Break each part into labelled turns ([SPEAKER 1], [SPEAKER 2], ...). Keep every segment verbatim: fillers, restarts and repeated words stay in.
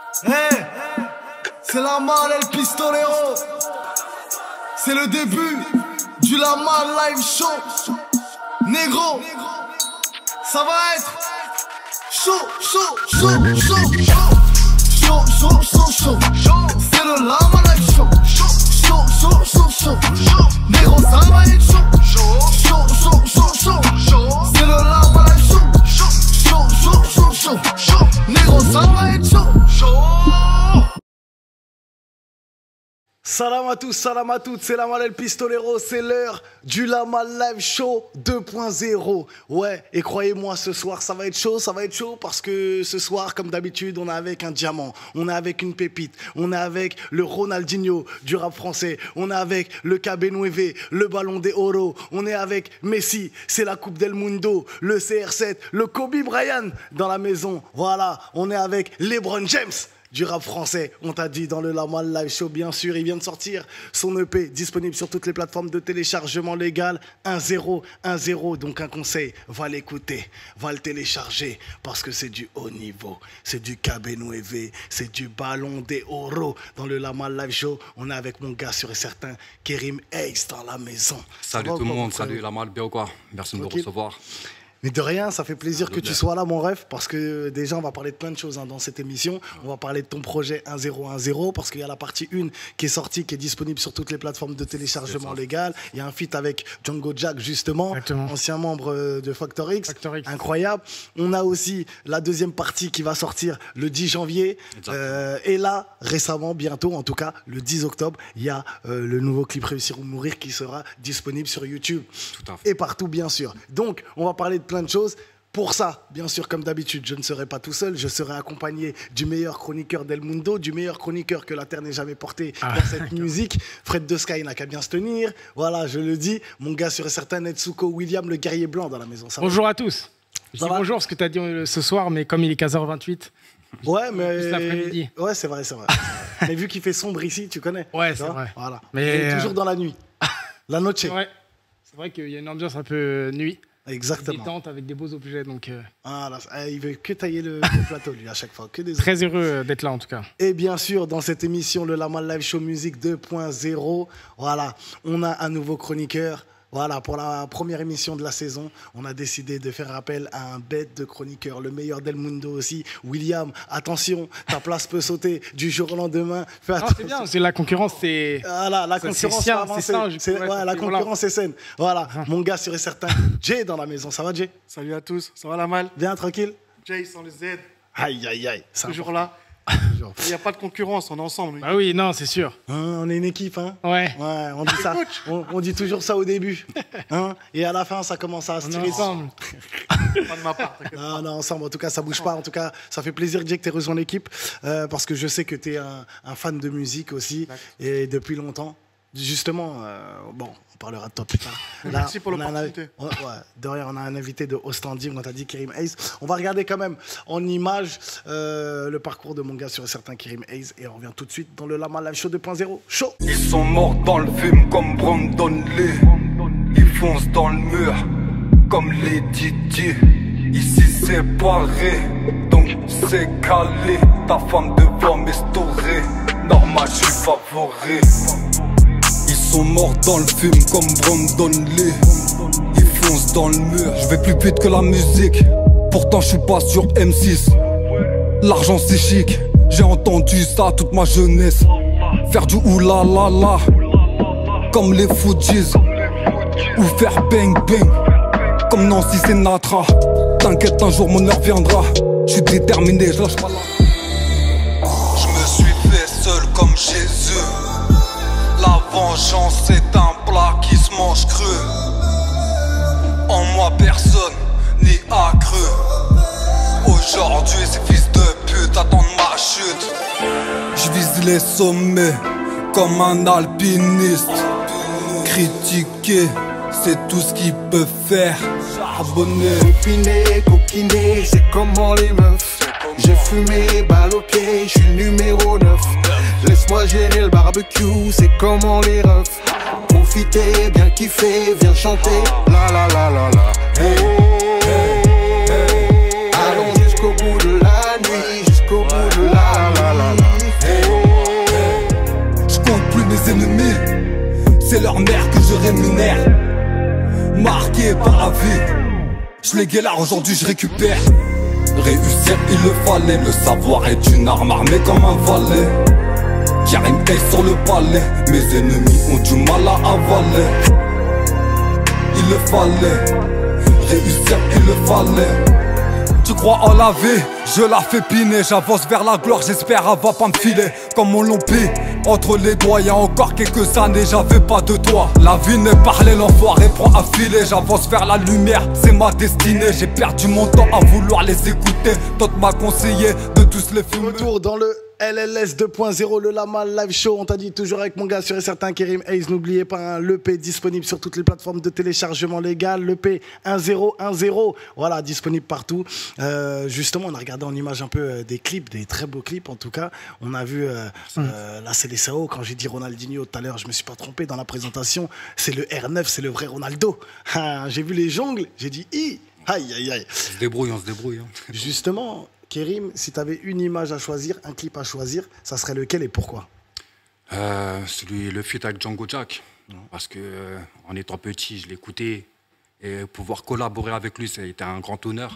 [SPEAKER 1] Hey, c'est la malle El Pistolero. C'est le début du La Malle Live Show. Négro, ça va être chaud, chaud, chaud, chaud, chaud, chaud, chaud, chaud, chaud. C'est le La Malle Live Show. Chaud, chaud, chaud, chaud, chaud. Négro, ça va être chaud, chaud, chaud, chaud, chaud, chaud. C'est le La Malle Live Show. Chaud, chaud, chaud, chaud, chaud. Négro, ça va être chaud, chaud. Salam à tous, salam à toutes, c'est la Malle El Pistolero, c'est l'heure du La Malle Live Show deux point zéro. Ouais, et croyez-moi, ce soir, ça va être chaud, ça va être chaud parce que ce soir, comme d'habitude, on est avec un diamant, on est avec une pépite, on est avec le Ronaldinho du rap français, on est avec le Cabenueve, le Ballon des Oro, on est avec Messi, c'est la Coupe del Mundo, le C R sept, le Kobe Bryant dans la maison. Voilà, on est avec LeBron James du rap français, on t'a dit dans le La Malle Live Show, bien sûr, il vient de sortir son E P disponible sur toutes les plateformes de téléchargement légal, un zéro, un zéro, donc un conseil, va l'écouter, va le télécharger, parce que c'est du haut niveau, c'est du Cabenueve, c'est du Ballon des Oro. Dans le La Malle Live Show, on est avec mon gars sûr et certain, Kerim Ace dans la maison.
[SPEAKER 2] Salut tout le monde, salut La Malle, bien ou quoi? Merci de me recevoir.
[SPEAKER 1] Mais de rien, ça fait plaisir que tu sois là, mon ref, parce que déjà, on va parler de plein de choses hein, dans cette émission. On va parler de ton projet un zéro un zéro, parce qu'il y a la partie un qui est sortie, qui est disponible sur toutes les plateformes de téléchargement légal. Il y a un feat avec Django Jack, justement, Exactement. ancien membre de Factor X. Factor X. Incroyable. On a aussi la deuxième partie qui va sortir le dix janvier. Euh, et là, récemment, bientôt, en tout cas, le dix octobre, il y a euh, le nouveau clip Réussir ou Mourir qui sera disponible sur YouTube. Tout à fait. Et partout, bien sûr. Donc, on va parler de plein de choses. Pour ça, bien sûr, comme d'habitude, je ne serai pas tout seul. Je serai accompagné du meilleur chroniqueur d'El Mundo, du meilleur chroniqueur que la Terre n'ait jamais porté ah. dans cette musique. Fred de Sky n'a qu'à bien se tenir. Voilà, je le dis. Mon gars sur certain, Netsuko William, le guerrier blanc dans la maison. Ça bonjour va? à tous. Je dis bonjour parce que tu as dit ce soir, mais comme il est quinze heures vingt-huit. Ouais, mais. Juste l'après-midi. Ouais, c'est vrai, c'est vrai. Mais vu qu'il fait sombre ici, tu connais. Ouais, c'est vrai. Voilà. Mais il est toujours dans la nuit. La noche. C'est vrai, vrai qu'il y a une ambiance un peu nuit. Exactement. Détente avec des beaux objets. Donc euh... ah, là, il veut que tailler le, le plateau, lui, à chaque fois. Que des Très heureux d'être là, en tout cas. Et bien sûr, dans cette émission, le La Malle Live Show Music deux point zéro, voilà, on a un nouveau chroniqueur. Voilà, pour la première émission de la saison, on a décidé de faire appel à un bête de chroniqueur, le meilleur d'El Mundo aussi. William, attention, ta place peut sauter du jour au lendemain. C'est bien, c'est la concurrence, c'est... Voilà, la concurrence c'est avancée. C'est ouais, ouais, la concurrence est saine. Voilà, ah. mon gars sûr et certain, Jay dans la maison. Ça va, Jay? Salut à tous, ça va la malle? Bien, tranquille? Jay sans le Z. Aïe, aïe, aïe. Toujours là. Il n'y a pas de concurrence, on est ensemble. Oui. Ah oui, non, c'est sûr. Hein, on est une équipe, hein. Ouais. Ouais, on dit ça. On, on dit toujours ça au début, hein. Et à la fin, ça commence à se tirer ensemble. Pas de ma part. Non, non, ensemble. En tout cas, ça bouge pas. En tout cas, ça fait plaisir, Jay, que tu aies rejoint l'équipe, euh, parce que je sais que tu es un, un fan de musique aussi, et depuis longtemps. Justement, euh, bon, on parlera de toi plus tard. Là, merci pour l'opportunité. Ouais, de rien, on a un invité de haut standing, on t'a dit Kerim Ace. On va regarder quand même en image euh, le parcours de mon gars sur un certain Kerim Ace et on revient tout de suite dans le La Malle Live Show deux point zéro. Chaud.
[SPEAKER 3] Ils sont morts dans le film comme Brandon Lee. Ils foncent dans le mur comme les Didier. Ici c'est pareil, donc c'est calé. Ta femme devant m'estourer, normal je suis favori. Ils sont morts dans le film comme Brandon Lee. Ils foncent dans le mur. Je vais plus vite que la musique, pourtant je suis pas sur M six. L'argent c'est chic, j'ai entendu ça toute ma jeunesse. Faire du oulala comme les Fujis, ou faire bang bang comme Nancy Sinatra. T'inquiète, un jour mon heure viendra. Je suis déterminé, je lâche pas là. Je me suis fait seul comme Jésus. La vengeance c'est un plat qui se mange creux. En moi personne n'est accru. Aujourd'hui ces fils de pute attendent ma chute. Je vise les sommets comme un alpiniste. Critiquer c'est tout ce qu'ils peuvent faire. Charbonner,
[SPEAKER 4] coquiner, coquiner, c'est comment les meufs. J'ai fumé, baloqué, je suis numéro neuf. Laisse-moi gêner le barbecue, c'est comment les refs. Profiter, bien kiffer, viens chanter. La la la la la. Hey, hey, hey. Allons jusqu'au bout de la nuit, jusqu'au bout de la la la.
[SPEAKER 3] c'est leur mère que je rémunère. Marqué par la vie, je les guélards, aujourd'hui je récupère. Réussir il le fallait, le savoir est une arme armée comme un valet. Car une taille sur le palais, mes ennemis ont du mal à avaler. Il le fallait, réussir il le fallait. Tu crois en la vie, je la fais piner. J'avance vers la gloire, j'espère elle va pas me filer. Comme on l'ompie, entre les doigts, y'a encore quelques années, j'avais pas de toit. La vie n'est parlée, l'enfoiré prend à filer. J'avance vers la lumière, c'est ma destinée. J'ai perdu mon temps à vouloir les écouter. D'autres m'a conseillé de tous les filmer.
[SPEAKER 1] Retour dans le L L S deux point zéro, le Lama Live Show. On t'a dit toujours avec mon gars sûr et certain, Kerim Hayes. N'oubliez pas, hein, l'E P disponible sur toutes les plateformes de téléchargement légal. L'E P un zéro un zéro, voilà, disponible partout. Euh, justement, on a regardé en image un peu euh, des clips, des très beaux clips en tout cas. On a vu, euh, mmh. euh, là c'est les S A O. Quand j'ai dit Ronaldinho tout à l'heure, je me suis pas trompé dans la présentation. C'est le R neuf, c'est le vrai Ronaldo. J'ai vu les jongles, j'ai dit i, aïe aïe aïe.
[SPEAKER 2] On se débrouille, on se débrouille. Hein.
[SPEAKER 1] Justement, Kerim, si tu avais une image à choisir, un clip à choisir, ça serait lequel et pourquoi?
[SPEAKER 2] euh, Celui, le feat avec Django Jack. Non. Parce que euh, en étant petit, je l'écoutais. Et pouvoir collaborer avec lui, ça a été un grand honneur.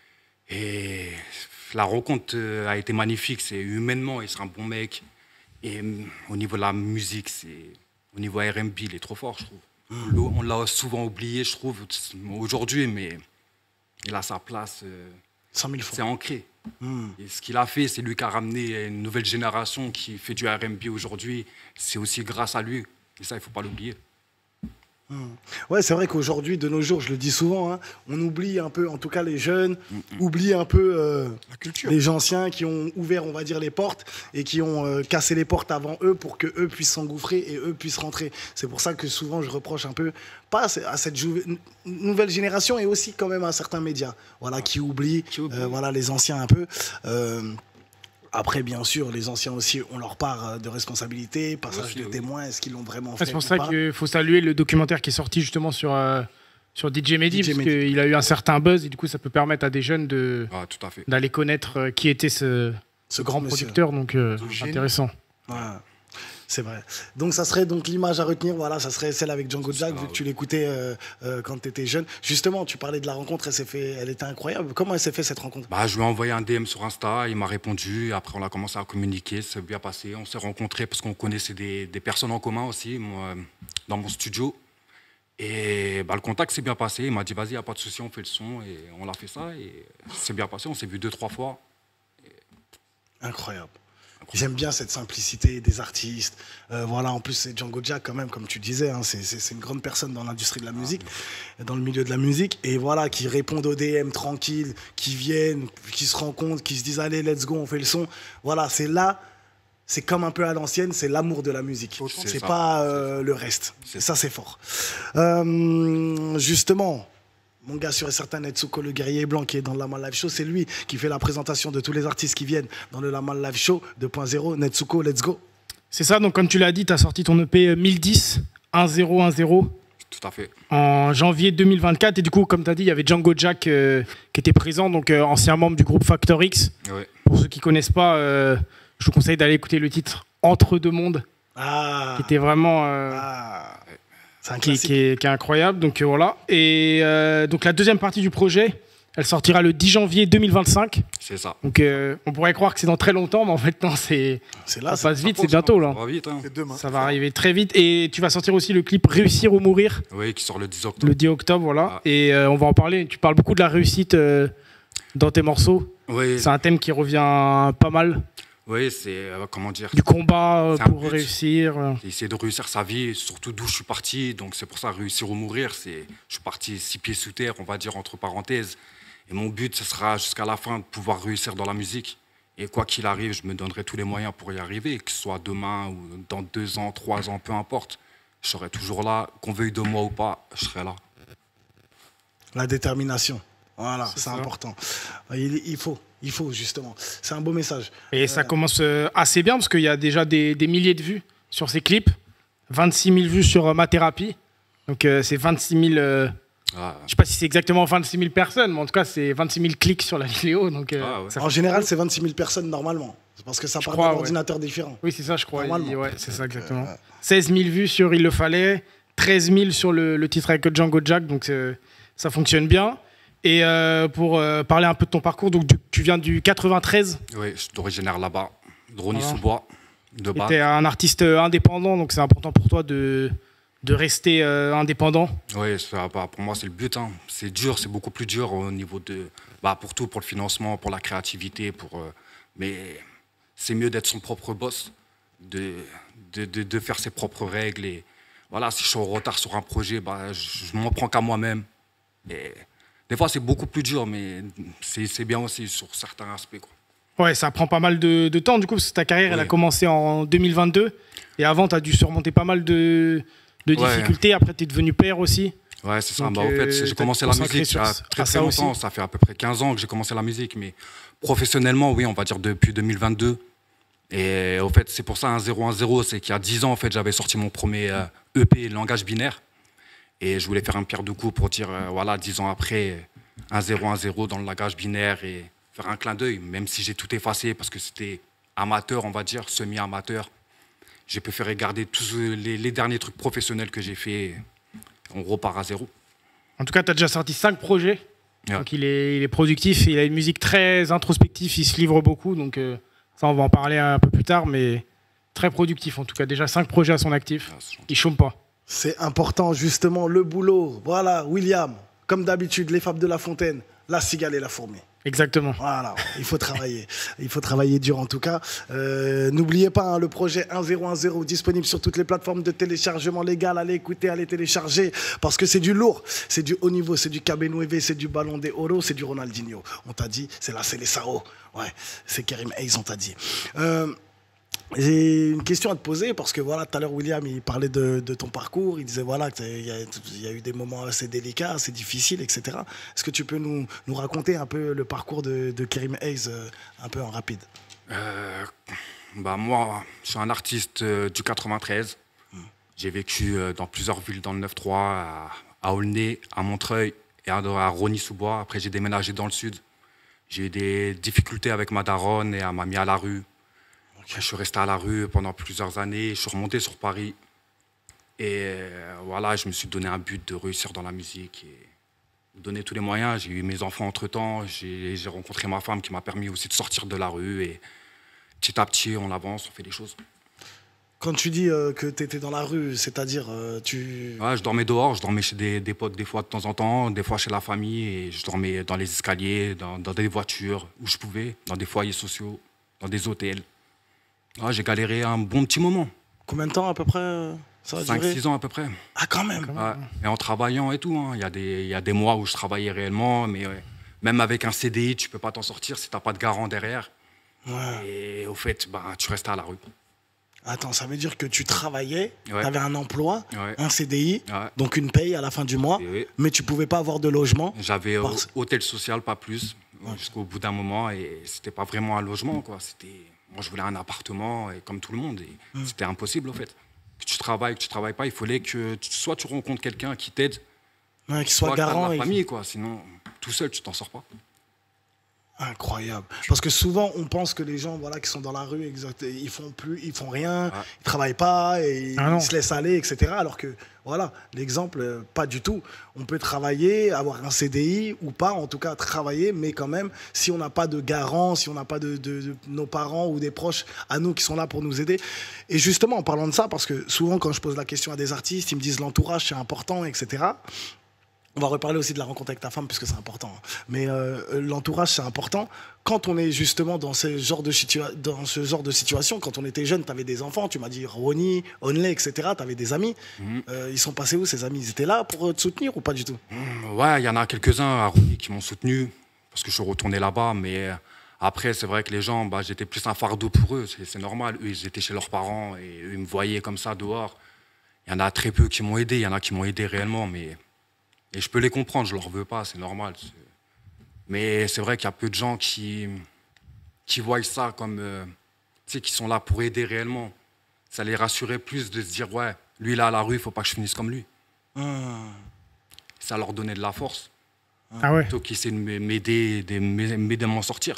[SPEAKER 2] Et la rencontre euh, a été magnifique. C'est humainement, il sera un bon mec. Et euh, au niveau de la musique, c'est au niveau R and B, il est trop fort, je trouve. Mmh. On l'a souvent oublié, je trouve, aujourd'hui, mais il a sa place. Euh,
[SPEAKER 1] cent mille fois.
[SPEAKER 2] C'est ancré.
[SPEAKER 1] Mmh.
[SPEAKER 2] Et ce qu'il a fait, c'est lui qui a ramené une nouvelle génération qui fait du R and B aujourd'hui. C'est aussi grâce à lui. Et ça, il ne faut pas l'oublier.
[SPEAKER 1] Mmh. Ouais, c'est vrai qu'aujourd'hui, de nos jours, je le dis souvent, hein, on oublie un peu, en tout cas les jeunes, mmh. oublient un peu euh,
[SPEAKER 5] la culture.
[SPEAKER 1] Les anciens qui ont ouvert, on va dire, les portes et qui ont euh, cassé les portes avant eux pour qu'eux puissent s'engouffrer et eux puissent rentrer. C'est pour ça que souvent, je reproche un peu, pas à cette nouvelle génération et aussi quand même à certains médias, voilà, qui oublient, qui oublient. Euh, voilà, les anciens un peu. Euh, Après, bien sûr, les anciens aussi ont leur part de responsabilité, passage aussi, de oui. témoins, est-ce qu'ils l'ont vraiment fait?
[SPEAKER 6] C'est pour ça qu'il faut saluer le documentaire qui est sorti justement sur, euh, sur D J Mehdi, parce qu'il a eu un certain buzz, et du coup, ça peut permettre à des jeunes de,
[SPEAKER 2] ah,
[SPEAKER 6] d'aller connaître euh, qui était ce, ce grand monsieur. producteur, donc euh, intéressant.
[SPEAKER 1] Ouais. C'est vrai. Donc ça serait donc l'image à retenir, voilà, ça serait celle avec Django Jack, vu que tu l'écoutais euh, euh, quand tu étais jeune. Justement, tu parlais de la rencontre, elle s'est fait, elle était incroyable. Comment elle s'est fait cette rencontre?
[SPEAKER 2] Bah, je lui ai envoyé un D M sur Insta, il m'a répondu. Après, on a commencé à communiquer, ça s'est bien passé. On s'est rencontrés parce qu'on connaissait des, des personnes en commun aussi, moi, dans mon studio. Et bah, le contact s'est bien passé. Il m'a dit, vas-y, il n'y a pas de souci, on fait le son. Et on a fait ça. Et c'est bien passé. On s'est vu deux, trois fois. Et...
[SPEAKER 1] Incroyable. J'aime bien cette simplicité des artistes. Euh, voilà, en plus, c'est Django Jack quand même, comme tu disais. Hein, c'est une grande personne dans l'industrie de la musique, ah, dans le milieu de la musique. Et voilà, qui répondent aux D M tranquilles, qui viennent, qui se rencontrent, qui se disent, allez, let's go, on fait le son. Voilà, c'est là, c'est comme un peu à l'ancienne, c'est l'amour de la musique. C'est pas euh, le reste. Ça, c'est fort. Euh, justement... Mon gars sûr et certain, Netsuko, le guerrier blanc qui est dans le Lama Live Show, c'est lui qui fait la présentation de tous les artistes qui viennent dans le Lama Live Show deux point zéro. Netsuko, let's go.
[SPEAKER 6] C'est ça, donc comme tu l'as dit, tu as sorti ton E P mille dix, un zéro un zéro.
[SPEAKER 2] Tout à fait.
[SPEAKER 6] En janvier deux mille vingt-quatre. Et du coup, comme tu as dit, il y avait Django Jack euh, qui était présent, donc euh, ancien membre du groupe Factor X.
[SPEAKER 2] Ouais.
[SPEAKER 6] Pour ceux qui ne connaissent pas, euh, je vous conseille d'aller écouter le titre Entre deux mondes.
[SPEAKER 1] Ah.
[SPEAKER 6] Qui était vraiment... Euh,
[SPEAKER 1] ah.
[SPEAKER 6] Un qui, qui, est, qui est incroyable, donc euh, voilà. Et euh, donc la deuxième partie du projet, elle sortira le dix janvier deux mille vingt-cinq.
[SPEAKER 2] C'est ça.
[SPEAKER 6] Donc euh, on pourrait croire que c'est dans très longtemps, mais en fait non, c'est
[SPEAKER 1] là,
[SPEAKER 6] ça passe vite, c'est bientôt là.
[SPEAKER 2] Ça va vite, hein.
[SPEAKER 5] demain.
[SPEAKER 6] Ça va arriver très vite. Et tu vas sortir aussi le clip Réussir ou mourir.
[SPEAKER 2] Oui, qui sort le dix octobre.
[SPEAKER 6] Le dix octobre, voilà. Ah. Et euh, on va en parler. Tu parles beaucoup de la réussite euh, dans tes morceaux.
[SPEAKER 2] Oui.
[SPEAKER 6] C'est un thème qui revient pas mal.
[SPEAKER 2] Oui, c'est, euh, comment dire...
[SPEAKER 6] Du combat euh, pour réussir. Euh.
[SPEAKER 2] Essayer de réussir sa vie, surtout d'où je suis parti. Donc c'est pour ça, réussir ou mourir, c'est... Je suis parti six pieds sous terre, on va dire, entre parenthèses. Et mon but, ce sera jusqu'à la fin de pouvoir réussir dans la musique. Et quoi qu'il arrive, je me donnerai tous les moyens pour y arriver, que ce soit demain ou dans deux ans, trois ans, peu importe. Je serai toujours là, qu'on veuille de moi ou pas, je serai là.
[SPEAKER 1] La détermination, voilà, c'est important. Il, il faut... Il faut, justement. C'est un beau message.
[SPEAKER 6] Et euh... ça commence assez bien, parce qu'il y a déjà des, des milliers de vues sur ces clips. vingt-six mille vues sur euh, Ma Thérapie. Donc, euh, c'est vingt-six mille euh,
[SPEAKER 2] Ah.
[SPEAKER 6] Je sais pas si c'est exactement vingt-six mille personnes, mais en tout cas, c'est vingt-six mille clics sur la vidéo. Donc, euh,
[SPEAKER 2] Ah ouais.
[SPEAKER 6] ça
[SPEAKER 1] En
[SPEAKER 6] fait-
[SPEAKER 1] général, c'est vingt-six mille personnes normalement. C'est parce que ça part
[SPEAKER 6] crois,
[SPEAKER 1] d'un
[SPEAKER 6] ouais.
[SPEAKER 1] ordinateur différent.
[SPEAKER 6] Oui, c'est ça, je crois.
[SPEAKER 1] Normalement.
[SPEAKER 6] Il- Ouais, c'est ça, exactement. seize mille vues sur Il le fallait, treize mille sur le, le titre avec Django Jack, donc euh, ça fonctionne bien. Et euh, pour euh, parler un peu de ton parcours, donc tu, tu viens du quatre-vingt-treize,
[SPEAKER 2] Oui, je suis originaire là-bas, de
[SPEAKER 6] Voilà.
[SPEAKER 2] Rony-sous-Bois, de
[SPEAKER 6] tu
[SPEAKER 2] base.
[SPEAKER 6] es un artiste euh, indépendant, donc c'est important pour toi de, de rester euh, indépendant.
[SPEAKER 2] Oui, ça, bah, pour moi, c'est le but. Hein. C'est dur, c'est beaucoup plus dur au niveau de. Bah, pour tout, pour le financement, pour la créativité. Pour, euh, mais c'est mieux d'être son propre boss, de, de, de, de faire ses propres règles. Et voilà, si je suis en retard sur un projet, bah, je, je m'en prends qu'à moi-même. Et des fois, c'est beaucoup plus dur, mais c'est c'est bien aussi sur certains aspects, quoi.
[SPEAKER 6] Ouais, ça prend pas mal de, de temps, du coup, parce que ta carrière, elle a
[SPEAKER 2] Oui.
[SPEAKER 6] commencé en deux mille vingt-deux. Et avant, tu as dû surmonter pas mal de, de
[SPEAKER 2] Ouais.
[SPEAKER 6] difficultés. Après, tu es devenu père aussi.
[SPEAKER 2] Ouais, c'est ça.
[SPEAKER 6] Donc,
[SPEAKER 2] Bah, en
[SPEAKER 6] euh,
[SPEAKER 2] fait, j'ai
[SPEAKER 6] t'as
[SPEAKER 2] commencé
[SPEAKER 6] te
[SPEAKER 2] la
[SPEAKER 6] consacré
[SPEAKER 2] musique il y a
[SPEAKER 6] sur-
[SPEAKER 2] très
[SPEAKER 6] à
[SPEAKER 2] très
[SPEAKER 6] ça
[SPEAKER 2] longtemps.
[SPEAKER 6] aussi.
[SPEAKER 2] Ça fait à peu près quinze ans que j'ai commencé la musique, mais professionnellement, oui, on va dire depuis deux mille vingt-deux. Et au fait, c'est pour ça un zéro un zéro, c'est qu'il y a dix ans, en fait, j'avais sorti mon premier euh, E P langage binaire. Et je voulais faire un pierre de coups pour dire, euh, voilà, dix ans après, un zéro un zéro dans le langage binaire et faire un clin d'œil, même si j'ai tout effacé parce que c'était amateur, on va dire, semi-amateur. J'ai préféré garder tous les, les derniers trucs professionnels que j'ai fait. On repart à zéro.
[SPEAKER 6] En tout cas, tu as déjà sorti cinq projets.
[SPEAKER 2] Ouais.
[SPEAKER 6] Donc, il est, il est productif. Il a une musique très introspective. Il se livre beaucoup. Donc, euh, ça, on va en parler un peu plus tard. Mais très productif, en tout cas. Déjà cinq projets à son actif.
[SPEAKER 2] Ah, c'est gentil.
[SPEAKER 6] Il chôme pas.
[SPEAKER 1] C'est important, justement, le boulot. Voilà, William, comme d'habitude, les fables de La Fontaine, la cigale et la fourmi.
[SPEAKER 6] Exactement.
[SPEAKER 1] Voilà, il faut travailler. Il faut travailler dur en tout cas. Euh, N'oubliez pas, hein, le projet un zéro un zéro disponible sur toutes les plateformes de téléchargement légal. Allez écouter, allez télécharger parce que c'est du lourd, c'est du haut niveau, c'est du Cabenueve, c'est du Ballon des Oro, c'est du Ronaldinho. On t'a dit, c'est la Seleção. Ouais, c'est Karim Hayes, on t'a dit. Euh, J'ai une question à te poser parce que voilà, tout à l'heure William il parlait de, de ton parcours, il disait voilà qu'il y, y a eu des moments assez délicats, assez difficiles, et cetera. Est-ce que tu peux nous, nous raconter un peu le parcours de, de Karim Hayes euh, un peu en rapide?
[SPEAKER 2] Euh, bah moi, je suis un artiste euh, du quatre-vingt-treize. J'ai vécu euh, dans plusieurs villes dans le neuf trois, à, à Aulnay, à Montreuil et à, à Rony-sous-Bois. Après, j'ai déménagé dans le sud. J'ai eu des difficultés avec ma daronne et elle m'a mis à la rue. Je suis resté à la rue pendant plusieurs années. Je suis remonté sur Paris. Et euh, voilà, je me suis donné un but de réussir dans la musique et me donner tous les moyens. J'ai eu mes enfants entre-temps. J'ai j'ai rencontré ma femme qui m'a permis aussi de sortir de la rue. Et petit à petit, on avance, on fait des choses.
[SPEAKER 1] Quand tu dis euh, que tu étais dans la rue, c'est-à-dire euh, tu...
[SPEAKER 2] Ouais, je dormais dehors, je dormais chez des, des potes des fois de temps en temps, des fois chez la famille. Et je dormais dans les escaliers, dans, dans des voitures où je pouvais, dans des foyers sociaux, dans des hôtels. Ouais, j'ai galéré un bon petit moment.
[SPEAKER 1] Combien de temps à peu près euh, ça a
[SPEAKER 2] cinq
[SPEAKER 1] duré?
[SPEAKER 2] six ans à peu près.
[SPEAKER 1] Ah quand même.
[SPEAKER 2] Ouais. Et en travaillant et tout. hein. Il y a des, il y a des mois où je travaillais réellement, mais ouais, même avec un C D I, tu peux pas t'en sortir si t'as pas de garant derrière.
[SPEAKER 1] Ouais.
[SPEAKER 2] Et au fait, bah, tu restes à la rue.
[SPEAKER 1] Attends, ça veut dire que tu travaillais,
[SPEAKER 2] Ouais.
[SPEAKER 1] tu avais un emploi,
[SPEAKER 2] Ouais.
[SPEAKER 1] un C D I,
[SPEAKER 2] Ouais.
[SPEAKER 1] donc une paye à la fin du mois,
[SPEAKER 2] Et oui.
[SPEAKER 1] mais tu pouvais pas avoir de logement.
[SPEAKER 2] J'avais euh,
[SPEAKER 1] Parce-
[SPEAKER 2] hôtel social, pas plus, jusqu'au bout d'un moment, et c'était pas vraiment un logement, quoi. C'était, moi, je voulais un appartement, et comme tout le monde, et
[SPEAKER 1] Mm.
[SPEAKER 2] c'était impossible, au fait. Que tu travailles, que tu travailles pas, il fallait que tu- soit tu rencontres quelqu'un qui t'aide,
[SPEAKER 1] Ouais, qu'il soit
[SPEAKER 2] soit que t'as de
[SPEAKER 1] garant.
[SPEAKER 2] la
[SPEAKER 1] et-
[SPEAKER 2] famille, quoi. Sinon, tout seul, tu t'en sors pas.
[SPEAKER 1] Incroyable. Parce que souvent, on pense que les gens voilà, qui sont dans la rue, exact, ils font plus, ils font rien,
[SPEAKER 2] Ouais.
[SPEAKER 1] ils travaillent pas, et
[SPEAKER 6] Ah non.
[SPEAKER 1] ils se laissent aller, et cetera. Alors que, voilà, l'exemple, euh, pas du tout. On peut travailler, avoir un C D I ou pas, en tout cas travailler, mais quand même, si on n'a pas de garant, si on n'a pas de, de- de nos parents ou des proches à nous qui sont là pour nous aider. Et justement, en parlant de ça, parce que souvent, quand je pose la question à des artistes, ils me disent l'entourage, c'est important, et cetera. On va reparler aussi de la rencontre avec ta femme, puisque c'est important. Mais euh, l'entourage, c'est important. Quand on est justement dans ce genre de, situa- dans ce genre de situation, quand on était jeune, tu avais des enfants, tu m'as dit Ronnie, Onley, et cetera. Tu avais des amis.
[SPEAKER 2] Mhm.
[SPEAKER 1] Euh, ils sont passés où, ces amis? Ils étaient là pour euh, te soutenir ou pas du tout?
[SPEAKER 2] Mmh, Ouais, il y en a quelques-uns à Rouy qui m'ont soutenu, parce que je suis retourné là-bas, mais euh, après, c'est vrai que les gens, bah, j'étais plus un fardeau pour eux, c'est c'est normal. Eux, ils étaient chez leurs parents, et eux, ils me voyaient comme ça dehors. Il y en a très peu qui m'ont aidé, il y en a qui m'ont aidé réellement, mais... Et je peux les comprendre, je leur veux pas, c'est normal. c'est- Mais c'est vrai qu'il y a peu de gens qui, qui voient ça comme... euh, tu sais, qui sont là pour aider réellement. Ça les rassurait plus de se dire, ouais, lui, là, à la rue, il faut pas que je finisse comme lui.
[SPEAKER 1] Hum.
[SPEAKER 2] ça leur donnait de la force.
[SPEAKER 6] Ah ouais.
[SPEAKER 2] Plutôt qu'ils essaient de m'aider, de m'aider à m'en sortir.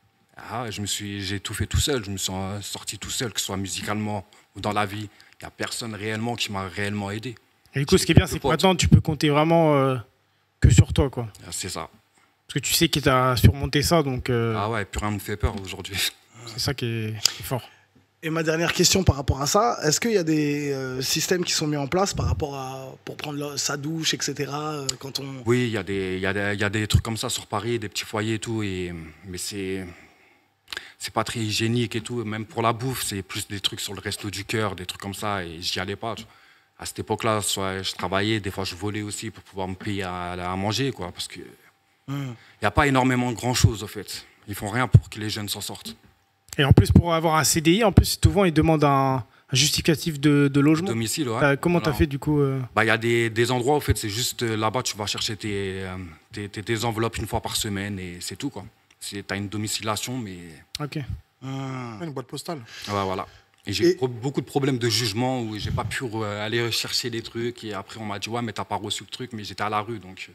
[SPEAKER 2] Ah, je me suis, j'ai tout fait tout seul, je me suis sorti tout seul, que ce soit musicalement ou dans la vie. Il n'y a personne réellement qui m'a réellement aidé.
[SPEAKER 6] Et du coup, ce qui est bien, c'est que maintenant, tu peux compter vraiment euh, que sur toi, quoi.
[SPEAKER 2] C'est ça.
[SPEAKER 6] Parce que tu sais qu'il t'a surmonté ça, donc... Euh,
[SPEAKER 2] ah ouais, plus rien ne me fait peur aujourd'hui.
[SPEAKER 6] C'est ça qui est, qui est fort.
[SPEAKER 1] Et ma dernière question par rapport à ça, est-ce qu'il y a des euh, systèmes qui sont mis en place par rapport à... pour prendre le, sa douche, et cetera euh, quand on...
[SPEAKER 2] Oui, il y, y, y a des trucs comme ça sur Paris, des petits foyers et tout, et, mais c'est... c'est pas très hygiénique et tout, même pour la bouffe, c'est plus des trucs sur le resto du cœur, des trucs comme ça, et j'y allais pas. À cette époque-là, soit je travaillais, des fois je volais aussi pour pouvoir me payer à, à manger, quoi, parce que il mmh. n'y a pas énormément de grand-chose, en fait. Ils font rien pour que les jeunes s'en sortent.
[SPEAKER 6] Et en plus, pour avoir un C D I, en plus, souvent, ils demandent un, un justificatif de, de logement.
[SPEAKER 2] Domicile, ouais.
[SPEAKER 6] Euh, comment tu as fait, du coup euh...
[SPEAKER 2] bah, y a des, des endroits, en fait, c'est juste euh, là-bas, tu vas chercher tes, euh, tes, tes, tes enveloppes une fois par semaine, et c'est tout, quoi. Tu as une domiciliation, mais...
[SPEAKER 6] Ok.
[SPEAKER 5] Mmh. Une boîte postale.
[SPEAKER 2] Ouais, voilà. Et j'ai et... beaucoup de problèmes de jugement où j'ai pas pu aller chercher des trucs, et après, on m'a dit, ouais, mais t'as pas reçu le truc, mais j'étais à la rue, donc...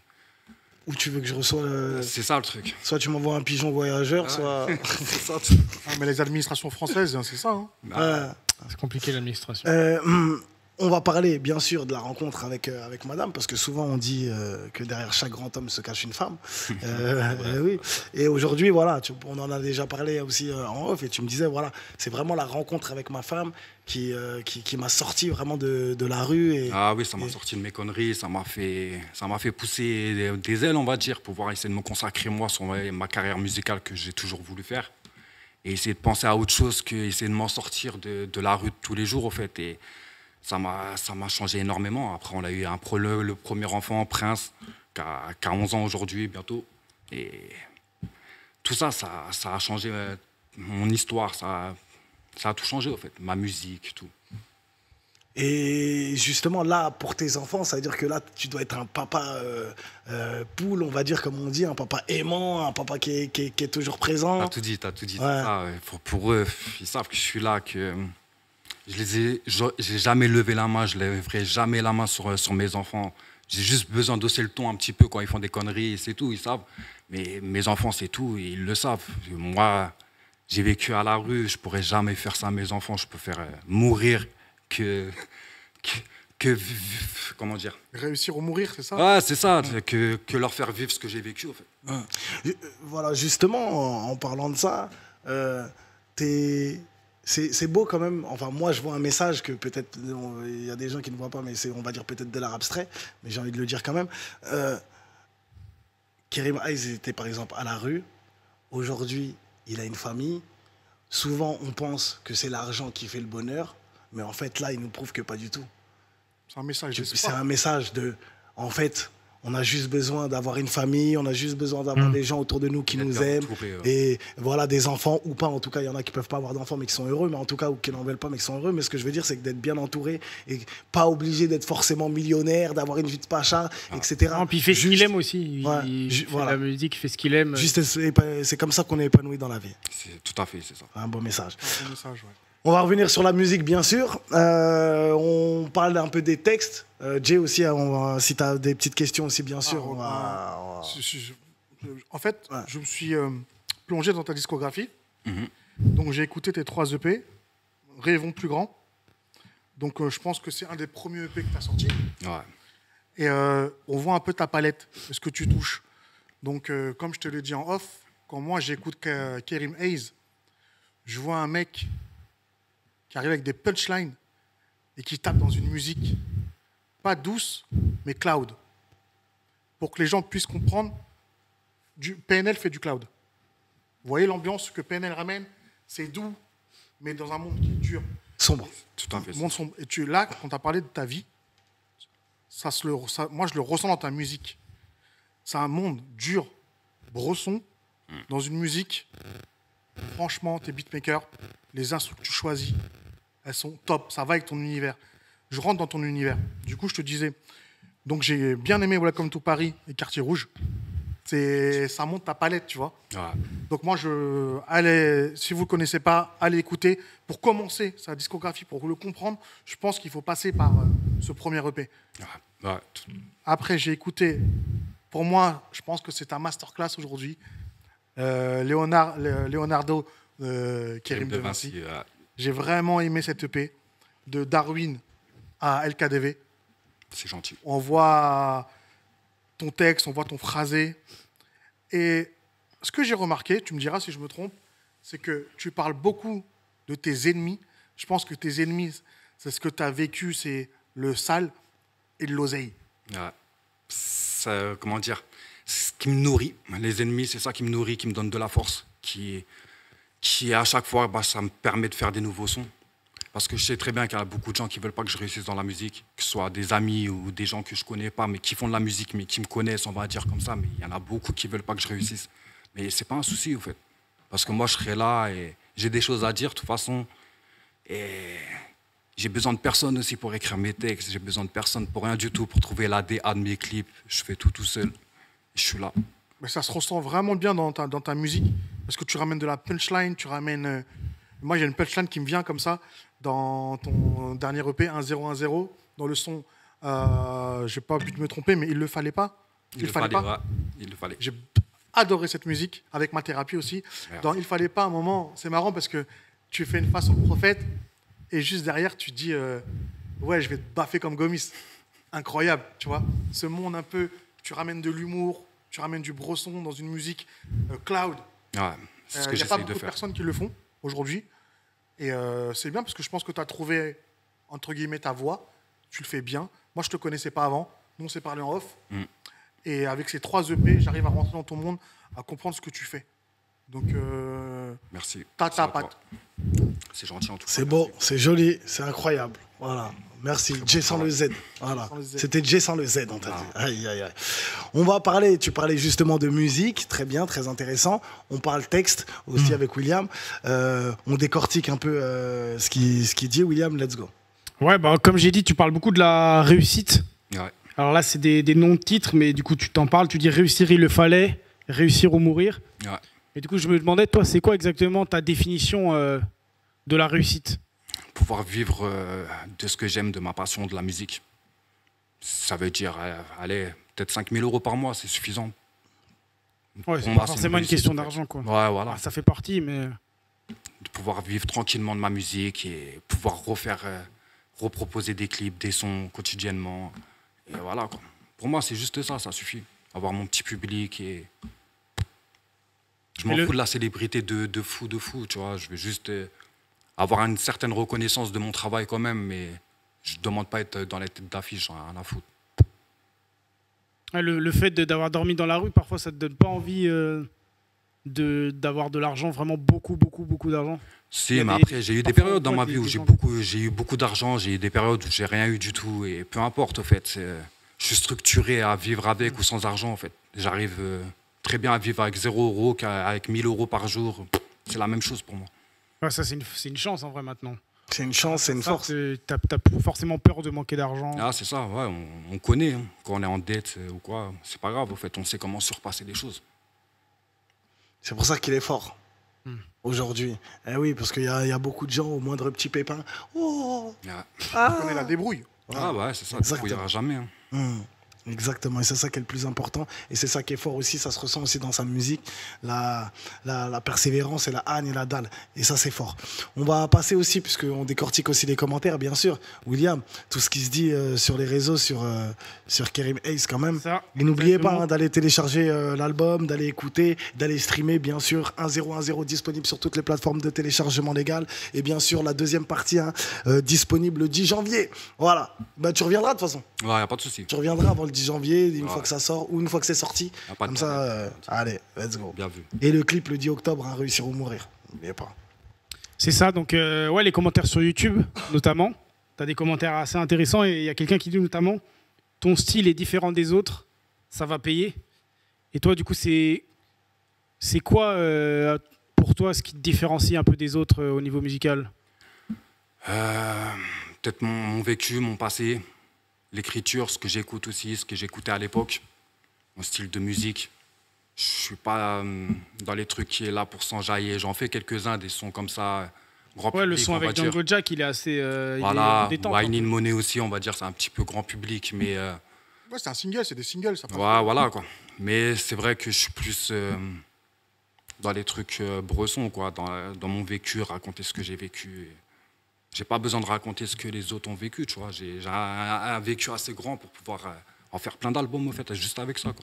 [SPEAKER 1] Où tu veux que je reçoive le...
[SPEAKER 2] C'est ça le truc.
[SPEAKER 1] Soit tu m'envoies un pigeon voyageur, ah. soit...
[SPEAKER 5] c'est ça. Ah, mais les administrations françaises, c'est ça. Hein.
[SPEAKER 6] Bah, c'est compliqué l'administration.
[SPEAKER 1] Euh, on va parler bien sûr de la rencontre avec, euh, avec madame, parce que souvent on dit euh, que derrière chaque grand homme se cache une femme. Euh, ouais. euh, oui. Et aujourd'hui, voilà, tu, on en a déjà parlé aussi euh, en off, et tu me disais, voilà, c'est vraiment la rencontre avec ma femme qui, euh, qui, qui m'a sorti vraiment de, de la rue. Et,
[SPEAKER 2] ah oui, ça m'a
[SPEAKER 1] et...
[SPEAKER 2] sorti de mes conneries, ça m'a fait, ça m'a fait pousser des, des ailes, on va dire, pour pouvoir essayer de me consacrer moi sur ma, ma carrière musicale que j'ai toujours voulu faire. Et essayer de penser à autre chose qu'essayer de m'en sortir de, de la rue de tous les jours, au fait. Et ça m'a, ça m'a changé énormément. Après, on a eu un pro, le, le premier enfant, Prince, qui a, qui a onze ans aujourd'hui, bientôt. Et tout ça, ça, ça a changé euh, mon histoire, ça, ça a tout changé, au fait. Ma musique, tout.
[SPEAKER 1] Et justement, là, pour tes enfants, ça veut dire que là, tu dois être un papa euh, euh, poule, on va dire, comme on dit, un papa aimant, un papa qui est, qui est, qui est toujours présent.
[SPEAKER 2] T'as tout dit, t'as tout dit.
[SPEAKER 1] Ouais.
[SPEAKER 2] Ça, ouais. pour, pour eux, ils savent que je suis là, que je les ai, j'ai jamais levé la main, je lèverai jamais la main sur, sur mes enfants. J'ai juste besoin d'osser le ton un petit peu quand ils font des conneries, c'est tout, ils savent. Mais mes enfants, c'est tout, et ils le savent. Moi, j'ai vécu à la rue, je pourrais jamais faire ça à mes enfants, je préfère euh, mourir que, que, que, comment dire,
[SPEAKER 5] réussir ou mourir, c'est ça?
[SPEAKER 2] Ouais, c'est ça, mmh. que, que leur faire vivre ce que j'ai vécu, en fait.
[SPEAKER 1] Mmh. Voilà, justement, en, en parlant de ça, euh, t'es... c'est beau quand même. Enfin, moi, je vois un message que peut-être, il y a des gens qui ne voient pas, mais c'est, on va dire, peut-être de l'art abstrait, mais j'ai envie de le dire quand même. Euh, Kerim Hayes était, par exemple, à la rue. Aujourd'hui, il a une famille. Souvent, on pense que c'est l'argent qui fait le bonheur. Mais en fait, là, il nous prouve que pas du tout.
[SPEAKER 5] C'est un message.
[SPEAKER 1] C'est un message de... En fait, on a juste besoin d'avoir une famille, on a juste besoin d'avoir mmh. des gens autour de nous qui nous aiment. Trouvé, ouais. Et voilà, des enfants ou pas. En tout cas, il y en a qui peuvent pas avoir d'enfants, mais qui sont heureux. Mais en tout cas, ou qui n'en veulent pas, mais qui sont heureux. Mais ce que je veux dire, c'est que d'être bien entouré et pas obligé d'être forcément millionnaire, d'avoir une vie de pacha, ah. et cetera.
[SPEAKER 6] Non, puis il fait juste... ce qu'il aime aussi. Il,
[SPEAKER 1] ouais,
[SPEAKER 6] il fait
[SPEAKER 1] voilà.
[SPEAKER 6] la musique, il fait ce qu'il aime.
[SPEAKER 1] Juste, c'est comme ça qu'on est épanoui dans la vie.
[SPEAKER 2] Tout à fait, c'est ça.
[SPEAKER 1] Un beau message.
[SPEAKER 5] Un beau message, ouais.
[SPEAKER 1] On va revenir sur la musique, bien sûr. Euh, on parle un peu des textes. Euh, Jay aussi, on va, si tu as des petites questions aussi, bien sûr. Ah, on va, on va...
[SPEAKER 5] Je, je, je, en fait, ouais. je me suis euh, plongé dans ta discographie. Mm-hmm. Donc, j'ai écouté tes trois E P. Rêvons plus grand. Donc, euh, je pense que c'est un des premiers E P que tu as sorti.
[SPEAKER 2] Ouais.
[SPEAKER 5] Et euh, on voit un peu ta palette, ce que tu touches. Donc, euh, comme je te l'ai dit en off, quand moi, j'écoute Kerim Hayes, je vois un mec qui arrive avec des punchlines et qui tape dans une musique pas douce, mais cloud. Pour que les gens puissent comprendre, du P N L fait du cloud. Vous voyez l'ambiance que P N L ramène, c'est doux, mais dans un monde qui est dur.
[SPEAKER 1] Sombre.
[SPEAKER 2] Tout à fait.
[SPEAKER 5] Monde sombre. Et tu, là, quand tu as parlé de ta vie, ça se le, ça, moi, je le ressens dans ta musique. C'est un monde dur, bresson, mm. dans une musique. Franchement, tes beatmakers, les instrus que tu choisis, elles sont top. Ça va avec ton univers. Je rentre dans ton univers. Du coup, je te disais, donc j'ai bien aimé Welcome to Paris et Quartier Rouge. C'est, ça monte ta palette, tu vois. Ouais. Donc moi, je, allez, si vous ne le connaissez pas, allez écouter. Pour commencer sa discographie, pour le comprendre, je pense qu'il faut passer par euh, ce premier E P. Ouais.
[SPEAKER 2] Ouais.
[SPEAKER 5] Après, j'ai écouté, pour moi, je pense que c'est un masterclass aujourd'hui. Euh, Léonard, Leonardo euh, Kérim de Vinci. Vinci ouais. J'ai vraiment aimé cette E P de Darwin à L K D V.
[SPEAKER 2] C'est gentil.
[SPEAKER 5] On voit ton texte, on voit ton phrasé. Et ce que j'ai remarqué, tu me diras si je me trompe, c'est que tu parles beaucoup de tes ennemis. Je pense que tes ennemis, c'est ce que tu as vécu, c'est le sale et de l'oseille.
[SPEAKER 2] Ouais. Ça, comment dire, c'est ce qui me nourrit. Les ennemis, c'est ça qui me nourrit, qui me donne de la force, qui, qui à chaque fois, bah, ça me permet de faire des nouveaux sons. Parce que je sais très bien qu'il y a beaucoup de gens qui ne veulent pas que je réussisse dans la musique, que ce soit des amis ou des gens que je ne connais pas, mais qui font de la musique, mais qui me connaissent, on va dire comme ça. Mais il y en a beaucoup qui ne veulent pas que je réussisse. Mais ce n'est pas un souci, au fait. Parce que moi, je serai là et j'ai des choses à dire, de toute façon. Et j'ai besoin de personne aussi pour écrire mes textes. J'ai besoin de personne pour rien du tout, pour trouver l'A D A de mes clips. Je fais tout tout seul. Je suis là.
[SPEAKER 5] Mais ça se ressent vraiment bien dans ta, dans ta musique. Parce que tu ramènes de la punchline, tu ramènes... Euh... Moi, il y a une punchline qui me vient comme ça dans ton dernier E P, un zéro un zéro, dans le son, euh, j'ai pas pu me tromper, mais il le fallait pas.
[SPEAKER 2] Il, il le fallait, fallait pas. Ouais, il le fallait.
[SPEAKER 5] J'ai adoré cette musique, avec ma thérapie aussi. Merci. Dans Il fallait pas, un moment, c'est marrant parce que tu fais une face au prophète et juste derrière, tu dis euh, ouais, je vais te baffer comme Gomis. Incroyable, tu vois. Ce monde un peu, tu ramènes de l'humour, tu ramènes du bresson dans une musique euh, cloud.
[SPEAKER 2] Ouais, c'est ce que
[SPEAKER 5] euh,
[SPEAKER 2] j'essaie de faire. Il n'y a
[SPEAKER 5] pas beaucoup de personnes qui le font aujourd'hui. Et euh, c'est bien parce que je pense que tu as trouvé, entre guillemets, ta voix. Tu le fais bien. Moi, je ne te connaissais pas avant. Nous, on s'est parlé en off. Mm. Et avec ces trois E P, j'arrive à rentrer dans ton monde, à comprendre ce que tu fais. Donc, euh,
[SPEAKER 2] merci.
[SPEAKER 5] T'as ta patte.
[SPEAKER 2] C'est gentil en tout cas.
[SPEAKER 1] C'est beau, c'est joli, c'est incroyable. Voilà. Merci. J sans le Z. Voilà. C'était J sans le Z, on t'a dit. Aïe, aïe, aïe. On va parler, tu parlais justement de musique, très bien, très intéressant. On parle texte aussi mmh. avec William. Euh, on décortique un peu euh, ce qu'il ce qui dit. William, let's go.
[SPEAKER 6] Ouais, bah, comme j'ai dit, tu parles beaucoup de la réussite.
[SPEAKER 2] Ouais.
[SPEAKER 6] Alors là, c'est des, des noms de titres, mais du coup, tu t'en parles. Tu dis réussir, il le fallait, réussir ou mourir.
[SPEAKER 2] Ouais.
[SPEAKER 6] Et du coup, je me demandais, toi, c'est quoi exactement ta définition euh, de la réussite ?
[SPEAKER 2] Pouvoir vivre euh, de ce que j'aime, de ma passion, de la musique. Ça veut dire, euh, allez, peut-être cinq mille euros par mois, c'est suffisant.
[SPEAKER 6] Ouais, c'est pas forcément une, une question d'argent, quoi.
[SPEAKER 2] Ouais, voilà.
[SPEAKER 6] Ah, ça fait partie, mais...
[SPEAKER 2] De pouvoir vivre tranquillement de ma musique et pouvoir refaire, euh, reproposer des clips, des sons quotidiennement. Et voilà, quoi. Pour moi, c'est juste ça, ça suffit. Avoir mon petit public et... Je m'en fous le... de la célébrité de, de fou, de fou, tu vois. Je veux juste... Euh, avoir une certaine reconnaissance de mon travail quand même, mais je ne demande pas à être dans les têtes d'affiche, j'en ai rien à foutre.
[SPEAKER 6] Le, le fait d'avoir dormi dans la rue, parfois, ça ne te donne pas envie euh, d'avoir de, de l'argent, vraiment beaucoup, beaucoup, beaucoup d'argent?
[SPEAKER 2] Si, mais des, après, j'ai eu des périodes dans ma vie où j'ai beaucoup, j'ai eu beaucoup d'argent, j'ai eu des périodes où j'ai rien eu du tout, et peu importe, en fait. Je suis structuré à vivre avec mmh. ou sans argent, en fait. J'arrive euh, très bien à vivre avec zéro euro qu'avec mille euros par jour. C'est la même chose pour moi.
[SPEAKER 6] Ouais, ça, c'est une, une chance, en vrai, maintenant.
[SPEAKER 1] C'est une chance, c'est une
[SPEAKER 6] ça,
[SPEAKER 1] force.
[SPEAKER 6] Tu as forcément peur de manquer d'argent.
[SPEAKER 2] Ah, c'est ça, ouais, on, on connaît. Hein. Quand on est en dette ou quoi, c'est pas grave, en fait. On sait comment surpasser les choses.
[SPEAKER 1] C'est pour ça qu'il est fort, hmm. aujourd'hui. Eh oui, parce qu'il y, y a beaucoup de gens, au moindre petit pépin. Oh
[SPEAKER 2] yeah.
[SPEAKER 5] ah. On connaît la débrouille.
[SPEAKER 2] Ah, ouais, c'est ça, on ne débrouillera jamais. Hein.
[SPEAKER 1] Hmm. Exactement, et c'est ça qui est le plus important, et c'est ça qui est fort aussi, ça se ressent aussi dans sa musique, la, la, la persévérance et la haine et la dalle, et ça c'est fort. On va passer aussi, puisqu'on décortique aussi les commentaires, bien sûr, William, tout ce qui se dit euh, sur les réseaux, sur, euh, sur Kérim Ace quand même. Ça, et n'oubliez pas hein, d'aller télécharger euh, l'album, d'aller écouter, d'aller streamer, bien sûr, un zéro un zéro disponible sur toutes les plateformes de téléchargement légal, et bien sûr la deuxième partie hein, euh, disponible le dix janvier. Voilà, bah, tu reviendras de toute façon.
[SPEAKER 2] Ouais, y a pas de souci.
[SPEAKER 1] Tu reviendras avant le dix janvier, une ouais. fois que ça sort, ou une fois que c'est sorti. Comme ça, euh, allez, let's go.
[SPEAKER 2] Bien vu.
[SPEAKER 1] Et le clip le dix octobre, hein, Réussir ou mourir. N'oubliez pas.
[SPEAKER 6] C'est ça, donc euh, ouais, les commentaires sur YouTube, notamment. Tu as des commentaires assez intéressants, et il y a quelqu'un qui dit notamment ton style est différent des autres, ça va payer. Et toi, du coup, c'est c'est quoi euh, pour toi ce qui te différencie un peu des autres euh, au niveau musical?
[SPEAKER 2] euh, Peut-être mon, mon vécu, mon passé. L'écriture, ce que j'écoute aussi, ce que j'écoutais à l'époque, mon style de musique. Je ne suis pas euh, dans les trucs qui est là pour s'enjailler. J'en fais quelques-uns, des sons comme ça, grand
[SPEAKER 6] ouais,
[SPEAKER 2] public.
[SPEAKER 6] Le son avec Django Jack, il est assez euh,
[SPEAKER 2] voilà,
[SPEAKER 6] détente.
[SPEAKER 2] Wine in Money aussi, on va dire, c'est un petit peu grand public, mais euh,
[SPEAKER 5] Ouais, c'est un single, c'est des singles. Ça passe.
[SPEAKER 2] Ouais, voilà, quoi. Mais c'est vrai que je suis plus euh, dans les trucs euh, bressons, quoi, dans, dans mon vécu, raconter ce que j'ai vécu. J'ai pas besoin de raconter ce que les autres ont vécu, tu vois. J'ai un, un vécu assez grand pour pouvoir euh, en faire plein d'albums, en fait, juste avec ça, quoi.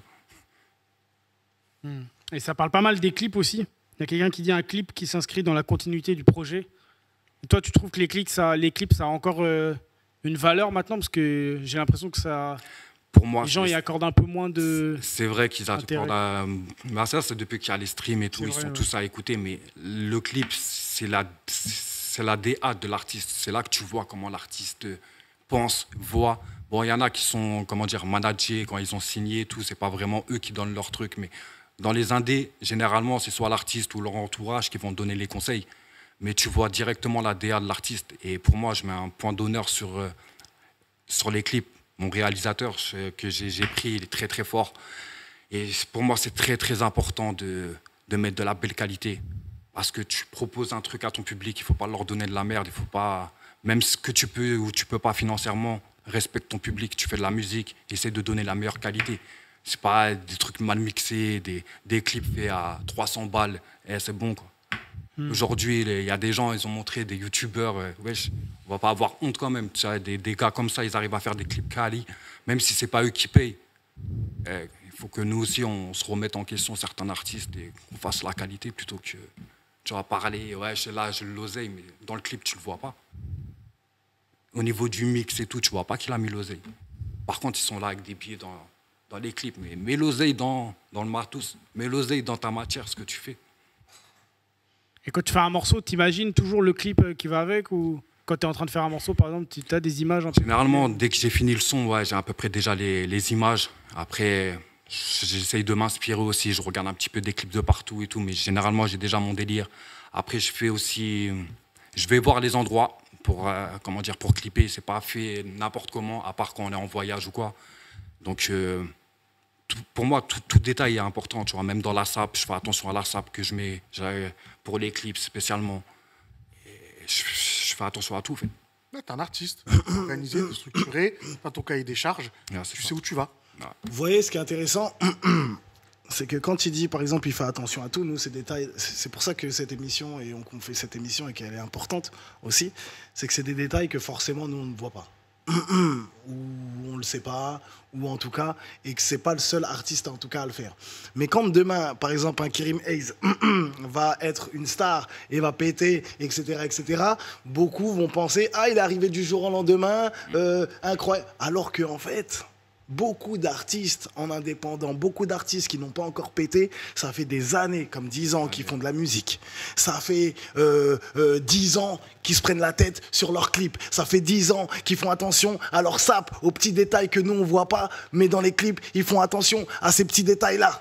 [SPEAKER 6] Hmm. Et ça parle pas mal des clips aussi. Il y a quelqu'un qui dit un clip qui s'inscrit dans la continuité du projet. Et toi, tu trouves que les clips, ça, les clips, ça a encore euh, une valeur maintenant? Parce que j'ai l'impression que ça...
[SPEAKER 2] Pour moi,
[SPEAKER 6] les gens y accordent un peu moins de...
[SPEAKER 2] C'est vrai qu'ils accordent... À... Bah, ça, c'est depuis qu'il y a les streams et tout, ils vrai, sont ouais. tous à écouter. Mais le clip, c'est la... c'est la D A de l'artiste. C'est là que tu vois comment l'artiste pense, voit. Bon, il y en a qui sont, comment dire, managés quand ils ont signé et tout. C'est pas vraiment eux qui donnent leur truc. Mais dans les indés, généralement, c'est soit l'artiste ou leur entourage qui vont donner les conseils. Mais tu vois directement la D A de l'artiste. Et pour moi, je mets un point d'honneur sur, euh, sur les clips. Mon réalisateur que j'ai pris, il est très, très fort. Et pour moi, c'est très, très important de, de mettre de la belle qualité. Parce que tu proposes un truc à ton public, il ne faut pas leur donner de la merde, il faut pas, même ce que tu peux ou tu ne peux pas financièrement, respecte ton public, tu fais de la musique, essaie de donner la meilleure qualité. C'est pas des trucs mal mixés, des, des clips faits à trois cents balles, et c'est bon, quoi. Mmh. Aujourd'hui, il y a des gens, ils ont montré des youtubeurs, euh, wesh, on va pas avoir honte quand même, tu sais, des, des gars comme ça, ils arrivent à faire des clips quali, même si c'est pas eux qui payent. Euh, il faut que nous aussi, on se remette en question certains artistes et qu'on fasse la qualité plutôt que... Tu vas parler, ouais, là, j'ai l'oseille, mais dans le clip, tu le vois pas. Au niveau du mix et tout, tu vois pas qu'il a mis l'oseille. Par contre, ils sont là avec des billets dans, dans les clips. Mais mets l'oseille dans, dans le matos, mets l'oseille dans ta matière, ce que tu fais.
[SPEAKER 6] Et quand tu fais un morceau, t'imagines toujours le clip qui va avec, ou quand tu es en train de faire un morceau, par exemple, tu as des images un peu...
[SPEAKER 2] Généralement, dès que j'ai fini le son, ouais, j'ai à peu près déjà les, les images. Après... J'essaye de m'inspirer aussi, je regarde un petit peu des clips de partout et tout, mais généralement, j'ai déjà mon délire. Après, je fais aussi... Je vais voir les endroits pour, euh, comment dire, pour clipper. C'est pas fait n'importe comment, à part quand on est en voyage ou quoi. Donc, euh, tout, pour moi, tout, tout détail est important, tu vois. Même dans la sap, je fais attention à la sap que je mets pour les clips spécialement. Et je, je fais attention à tout, en fait.
[SPEAKER 5] Ouais, t'es un artiste, organisé, structuré, t'as ton cahier des charges, ouais, tu ça. sais où tu vas.
[SPEAKER 1] Vous voyez, ce qui est intéressant, c'est que quand il dit, par exemple, il fait attention à tout, nous, ces détails, c'est pour ça que cette émission, et on fait cette émission et qu'elle est importante aussi, c'est que c'est des détails que forcément, nous, on ne voit pas. Ou on ne le sait pas, ou en tout cas, et que c'est pas le seul artiste, en tout cas, à le faire. Mais quand demain, par exemple, un Kerim Hayes va être une star et va péter, et cetera, et cetera, beaucoup vont penser, ah, il est arrivé du jour au lendemain, euh, incroyable. Alors qu'en en fait... Beaucoup d'artistes en indépendant, beaucoup d'artistes qui n'ont pas encore pété, ça fait des années, comme dix ans, qu'ils font de la musique. Ça fait euh, euh, dix ans qu'ils se prennent la tête sur leurs clips. Ça fait dix ans qu'ils font attention à leur sap, aux petits détails que nous, on ne voit pas. Mais dans les clips, ils font attention à ces petits détails-là.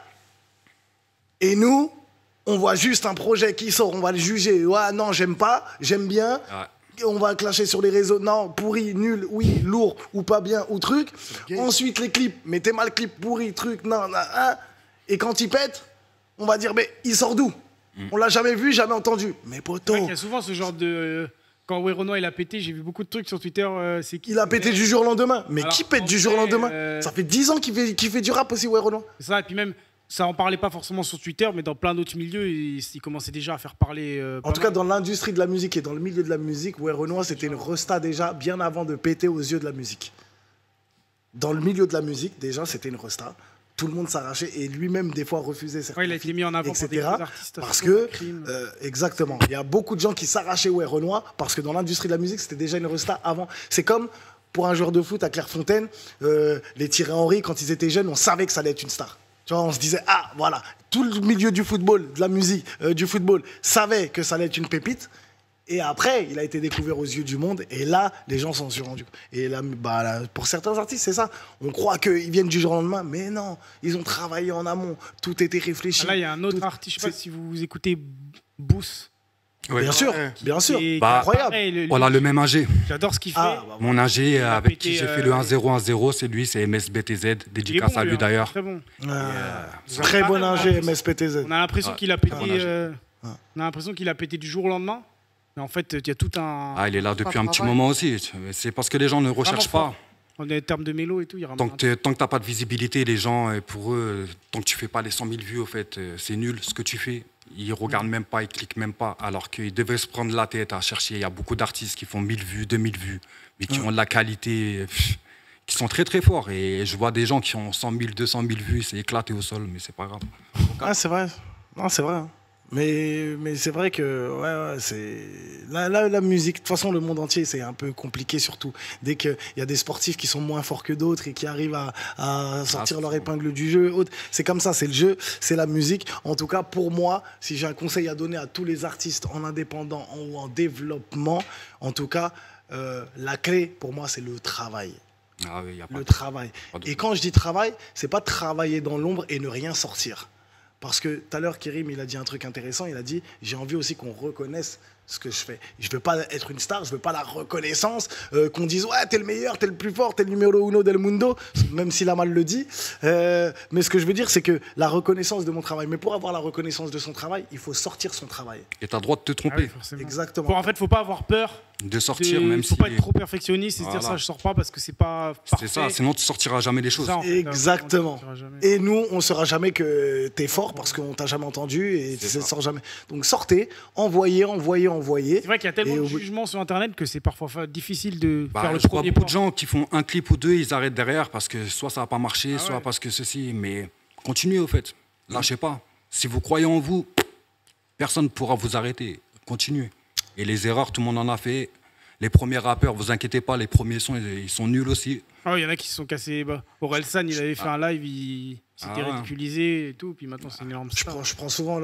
[SPEAKER 1] Et nous, on voit juste un projet qui sort, on va le juger. Ouais, non, j'aime pas, j'aime bien. Ouais. On va clasher sur les réseaux, non, pourri, nul, oui, lourd, ou pas bien, ou truc. Ensuite, les clips, mettez mal clip, pourri, truc, non, non, hein. Et quand il pète, on va dire, mais il sort d'où? mm. On l'a jamais vu, jamais entendu. Mais poto.
[SPEAKER 6] Il y a souvent ce genre de... Quand Werenoi il a pété, j'ai vu beaucoup de trucs sur Twitter. Euh, c'est qui
[SPEAKER 1] il a pété du jour au lendemain. Mais alors, qui pète du jour au lendemain euh... Ça fait dix ans qu'il fait, qu'il fait du rap aussi, Werenoi.
[SPEAKER 6] C'est ça, et puis même... Ça en parlait pas forcément sur Twitter, mais dans plein d'autres milieux, il, il commençait déjà à faire parler. Euh,
[SPEAKER 1] en tout mal. cas, dans l'industrie de la musique et dans le milieu de la musique, Werenoi, c'était une resta déjà bien avant de péter aux yeux de la musique. Dans le milieu de la musique, déjà, c'était une resta. Tout le monde s'arrachait et lui-même, des fois, refusait certains
[SPEAKER 6] ouais, il a été mis en avant
[SPEAKER 1] et cetera. Par des parce que, euh, exactement, il y a beaucoup de gens qui s'arrachaient Werenoi parce que dans l'industrie de la musique, c'était déjà une resta avant. C'est comme pour un joueur de foot à Clairefontaine, euh, les Thierry Henry, quand ils étaient jeunes, on savait que ça allait être une star. Tu vois, on se disait, ah, voilà, tout le milieu du football, de la musique, euh, du football, savait que ça allait être une pépite. Et après, il a été découvert aux yeux du monde. Et là, les gens s'en sont rendus. Et là, bah, là, pour certains artistes, c'est ça. On croit qu'ils viennent du jour au lendemain. Mais non, ils ont travaillé en amont. Tout était réfléchi.
[SPEAKER 6] Ah là, il y a un autre
[SPEAKER 1] tout...
[SPEAKER 6] artiste, je ne sais pas si vous écoutez Booth.
[SPEAKER 1] Ouais. Bien sûr,
[SPEAKER 6] ouais.
[SPEAKER 1] bien sûr.
[SPEAKER 2] Bah,
[SPEAKER 1] incroyable.
[SPEAKER 2] Pareil, le, on a le même A G.
[SPEAKER 6] J'adore ce qu'il fait.
[SPEAKER 1] Ah, bah,
[SPEAKER 2] Mon A G avec pété, qui j'ai euh, fait le un zéro un zéro, c'est lui, c'est M S B T Z. Dédicace bon, à lui hein, d'ailleurs.
[SPEAKER 6] Très bon.
[SPEAKER 1] Euh, euh, très bon A G, M S B T Z.
[SPEAKER 6] On a l'impression ouais, qu'il a pété. Euh, ouais. On a l'impression qu'il a pété du jour au lendemain. Mais en fait, il y a tout un.
[SPEAKER 2] Ah, il est là depuis un petit moment aussi. C'est parce que les gens ne recherchent pas.
[SPEAKER 6] En termes de mélo et tout, il y aura
[SPEAKER 2] Tant que tu n'as pas de visibilité, les gens, euh, pour eux, tant que tu fais pas les cent mille vues, au fait, euh, c'est nul ce que tu fais. Ils regardent mmh. même pas, ils cliquent même pas. Alors qu'ils devaient se prendre la tête à chercher. Il y a beaucoup d'artistes qui font mille vues, deux mille vues, mais qui mmh. ont de la qualité, pff, qui sont très très forts. Et je vois des gens qui ont cent mille, deux cent mille vues, c'est éclaté au sol, mais c'est pas grave.
[SPEAKER 1] Ah, c'est vrai. Non, c'est vrai. Mais, mais c'est vrai que ouais, ouais, c'est la, la, la musique, de toute façon le monde entier c'est un peu compliqué, surtout dès qu'il y a des sportifs qui sont moins forts que d'autres et qui arrivent à, à sortir ah, leur épingle du jeu. C'est comme ça, c'est le jeu, c'est la musique. En tout cas pour moi, si j'ai un conseil à donner à tous les artistes en indépendant ou en développement, en tout cas euh, la clé pour moi c'est le travail.
[SPEAKER 2] Ah oui, y a pas
[SPEAKER 1] le
[SPEAKER 2] de...
[SPEAKER 1] travail.
[SPEAKER 2] Pas de...
[SPEAKER 1] Et quand je dis travail, c'est pas travailler dans l'ombre et ne rien sortir. Parce que tout à l'heure, Kérim, il a dit un truc intéressant. Il a dit, j'ai envie aussi qu'on reconnaisse ce que je fais. Je veux pas être une star, je veux pas la reconnaissance, euh, qu'on dise, ouais, t'es le meilleur, t'es le plus fort, t'es le numéro uno del mundo, même si Lamal le dit. Euh, mais ce que je veux dire, c'est que la reconnaissance de mon travail. Mais pour avoir la reconnaissance de son travail, il faut sortir son travail.
[SPEAKER 2] Et t'as le droit de te tromper.
[SPEAKER 6] Ah oui,
[SPEAKER 1] exactement.
[SPEAKER 6] Pour, en fait, faut pas avoir peur.
[SPEAKER 2] De sortir, de, même si...
[SPEAKER 6] faut pas être trop perfectionniste et voilà. se dire ça, je sors pas parce que c'est pas parfait.
[SPEAKER 2] C'est ça, sinon tu sortiras jamais les choses.
[SPEAKER 1] Ça, en fait, exactement. Et nous, on saura jamais que t'es fort parce qu'on t'a jamais entendu et tu ne sors jamais. Donc sortez, envoyez, envoyez, envoyez.
[SPEAKER 6] C'est vrai qu'il y a tellement de jugements sur Internet que c'est parfois difficile de
[SPEAKER 2] bah,
[SPEAKER 6] faire le
[SPEAKER 2] je
[SPEAKER 6] premier
[SPEAKER 2] crois beaucoup de gens qui font un clip ou deux, ils arrêtent derrière parce que soit ça va pas marcher, ah soit ouais. parce que ceci. Mais continuez au fait, lâchez pas. Si vous croyez en vous, personne ne pourra vous arrêter. Continuez. Et les erreurs, tout le monde en a fait. Les premiers rappeurs, vous inquiétez pas, les premiers sons, ils sont nuls aussi.
[SPEAKER 6] Ah, il y en a qui se sont cassés. Bah, Orelsan, il avait fait ah. un live, il s'était ah. ridiculisé et tout, puis maintenant c'est une énorme star.
[SPEAKER 1] Je prends, je prends souvent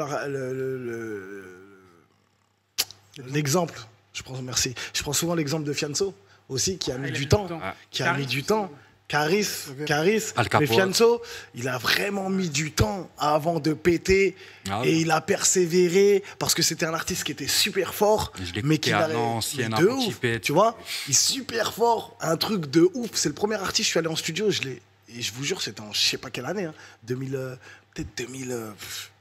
[SPEAKER 1] l'exemple. Je prends, merci. Je prends souvent l'exemple de Fianso aussi, qui a mis ah, du temps, temps. Ah. qui a Caris, mis du temps. Caris, Caris, mais Fianso, il a vraiment mis du temps avant de péter ah, et il a persévéré parce que c'était un artiste qui était super fort, mais qui a de ouf, tu vois, il est super fort, un truc de ouf. C'est le premier artiste, je suis allé en studio, je l'ai, et je vous jure, c'était en je sais pas quelle année, hein, deux mille, euh, peut-être deux mille, euh,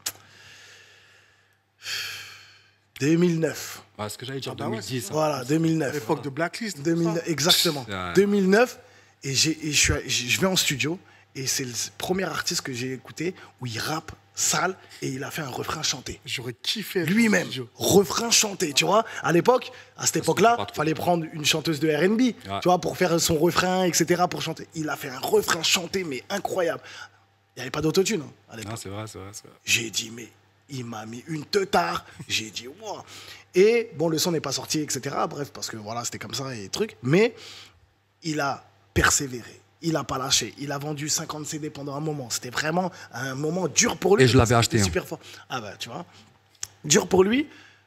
[SPEAKER 1] deux mille neuf.
[SPEAKER 2] Ah, ce que j'allais dire,
[SPEAKER 1] ah, bah
[SPEAKER 2] deux mille dix.
[SPEAKER 1] Ouais, voilà, deux mille neuf.
[SPEAKER 5] L'époque de Blacklist.
[SPEAKER 1] deux mille neuf, exactement. deux mille neuf. Et, et je, suis, je vais en studio et c'est le premier artiste que j'ai écouté où il rappe sale et il a fait un refrain chanté.
[SPEAKER 5] J'aurais kiffé.
[SPEAKER 1] Lui-même, refrain chanté, tu vois. À l'époque, à cette époque-là, il fallait prendre une chanteuse de R and B, ouais. tu vois, pour faire son refrain, et cetera, pour chanter. Il a fait un refrain chanté, mais incroyable. Il n'y avait pas d'autotune hein, à l'époque.
[SPEAKER 2] Non, c'est vrai, c'est vrai, c'est vrai.
[SPEAKER 1] J'ai dit, mais il m'a mis une teutard. J'ai dit, wow. Et bon, le son n'est pas sorti, et cetera. Bref, parce que voilà, c'était comme ça et truc. Mais il a persévéré, il n'a pas lâché, il a vendu cinquante C D pendant un moment, c'était vraiment un moment dur pour lui.
[SPEAKER 2] Et je l'avais acheté. Hein.
[SPEAKER 1] Super fort. Ah bah tu vois, dur pour lui.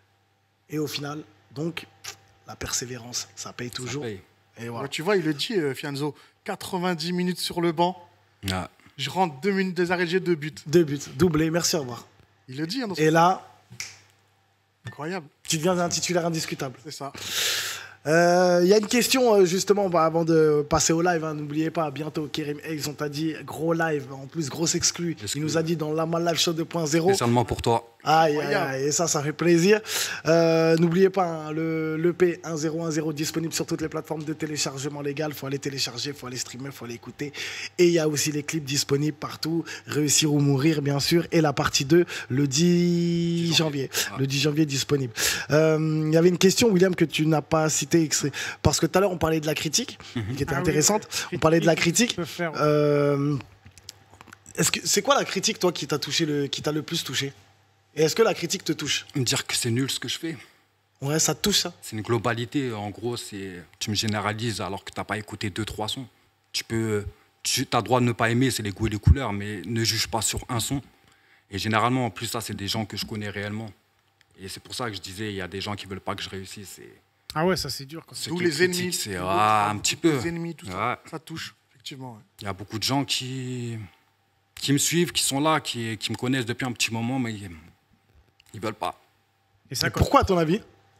[SPEAKER 1] Et au final, donc, la persévérance, ça paye toujours. Ça paye.
[SPEAKER 5] Et voilà. Ouais, tu vois, il le dit, euh, Fianso, quatre-vingt-dix minutes sur le banc, ah. je rentre deux minutes des arrêts de jeu, deux buts.
[SPEAKER 1] Deux buts, doublé, merci, au revoir.
[SPEAKER 5] Il le dit. Hein, dans son
[SPEAKER 1] Et là,
[SPEAKER 5] incroyable.
[SPEAKER 1] Tu deviens un titulaire indiscutable.
[SPEAKER 5] C'est ça.
[SPEAKER 1] Il euh, y a une question justement bah, avant de passer au live, hein, n'oubliez pas, bientôt Kérim Eggs, on t'a dit gros live, en plus grosse exclu. Il nous a dit dans Lamal Live Show deux point zéro.
[SPEAKER 2] Spécialement pour toi.
[SPEAKER 1] Aïe, aïe, aïe, et ça, ça fait plaisir. Euh, n'oubliez pas, hein, le l'E P un zéro un zéro disponible sur toutes les plateformes de téléchargement légal. Il faut aller télécharger, il faut aller streamer, il faut aller écouter. Et il y a aussi les clips disponibles partout. Réussir ou mourir, bien sûr. Et la partie deux, le dix janvier. Ah. Le dix janvier disponible. Il euh, y avait une question, William, que tu n'as pas citée. Parce que tout à l'heure, on parlait de la critique, mm-hmm. qui était ah, intéressante. Oui, on parlait de la critique. Euh, est-ce que, c'est quoi la critique, toi, qui t'a touché, le, qui t'a le plus touché? Et est-ce que la critique te touche?
[SPEAKER 2] Me dire que c'est nul ce que je fais.
[SPEAKER 1] Ouais, ça te touche, ça.
[SPEAKER 2] C'est une globalité. En gros, c'est tu me généralises alors que tu n'as pas écouté deux, trois sons. Tu peux, tu as le droit de ne pas aimer, c'est les goûts et les couleurs, mais ne juge pas sur un son. Et généralement, en plus, ça, c'est des gens que je connais réellement. Et c'est pour ça que je disais, il y a des gens qui ne veulent pas que je réussisse. Et...
[SPEAKER 6] Ah ouais, ça, c'est dur.
[SPEAKER 5] Tous les ennemis.
[SPEAKER 2] C'est ah, un petit peu.
[SPEAKER 5] Les ennemis, tout ça, ouais. Ça touche, effectivement.
[SPEAKER 2] Il ouais. y a beaucoup de gens qui, qui me suivent, qui sont là, qui, qui me connaissent depuis un petit moment, mais... Ils veulent pas.
[SPEAKER 1] Et ça, pourquoi, à ton avis?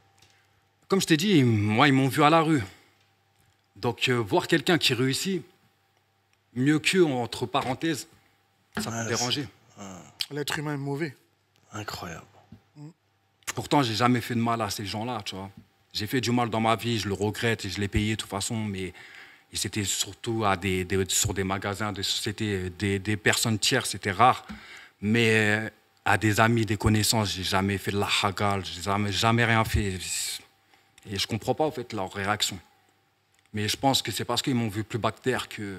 [SPEAKER 2] Comme je t'ai dit, moi, ils m'ont vu à la rue. Donc, euh, voir quelqu'un qui réussit, mieux qu'eux, entre parenthèses, ça ouais, peut me déranger.
[SPEAKER 5] L'être humain est mauvais.
[SPEAKER 1] Incroyable.
[SPEAKER 2] Pourtant, j'ai jamais fait de mal à ces gens-là, tu vois. J'ai fait du mal dans ma vie, je le regrette et je l'ai payé de toute façon, mais Et c'était surtout à des, des, sur des magasins, des sociétés, des, des personnes tierces, c'était rare. Mais à des amis, des connaissances, j'ai jamais fait de la hagal, j'ai jamais, jamais rien fait. Et je comprends pas en fait leur réaction. Mais je pense que c'est parce qu'ils m'ont vu plus bactère que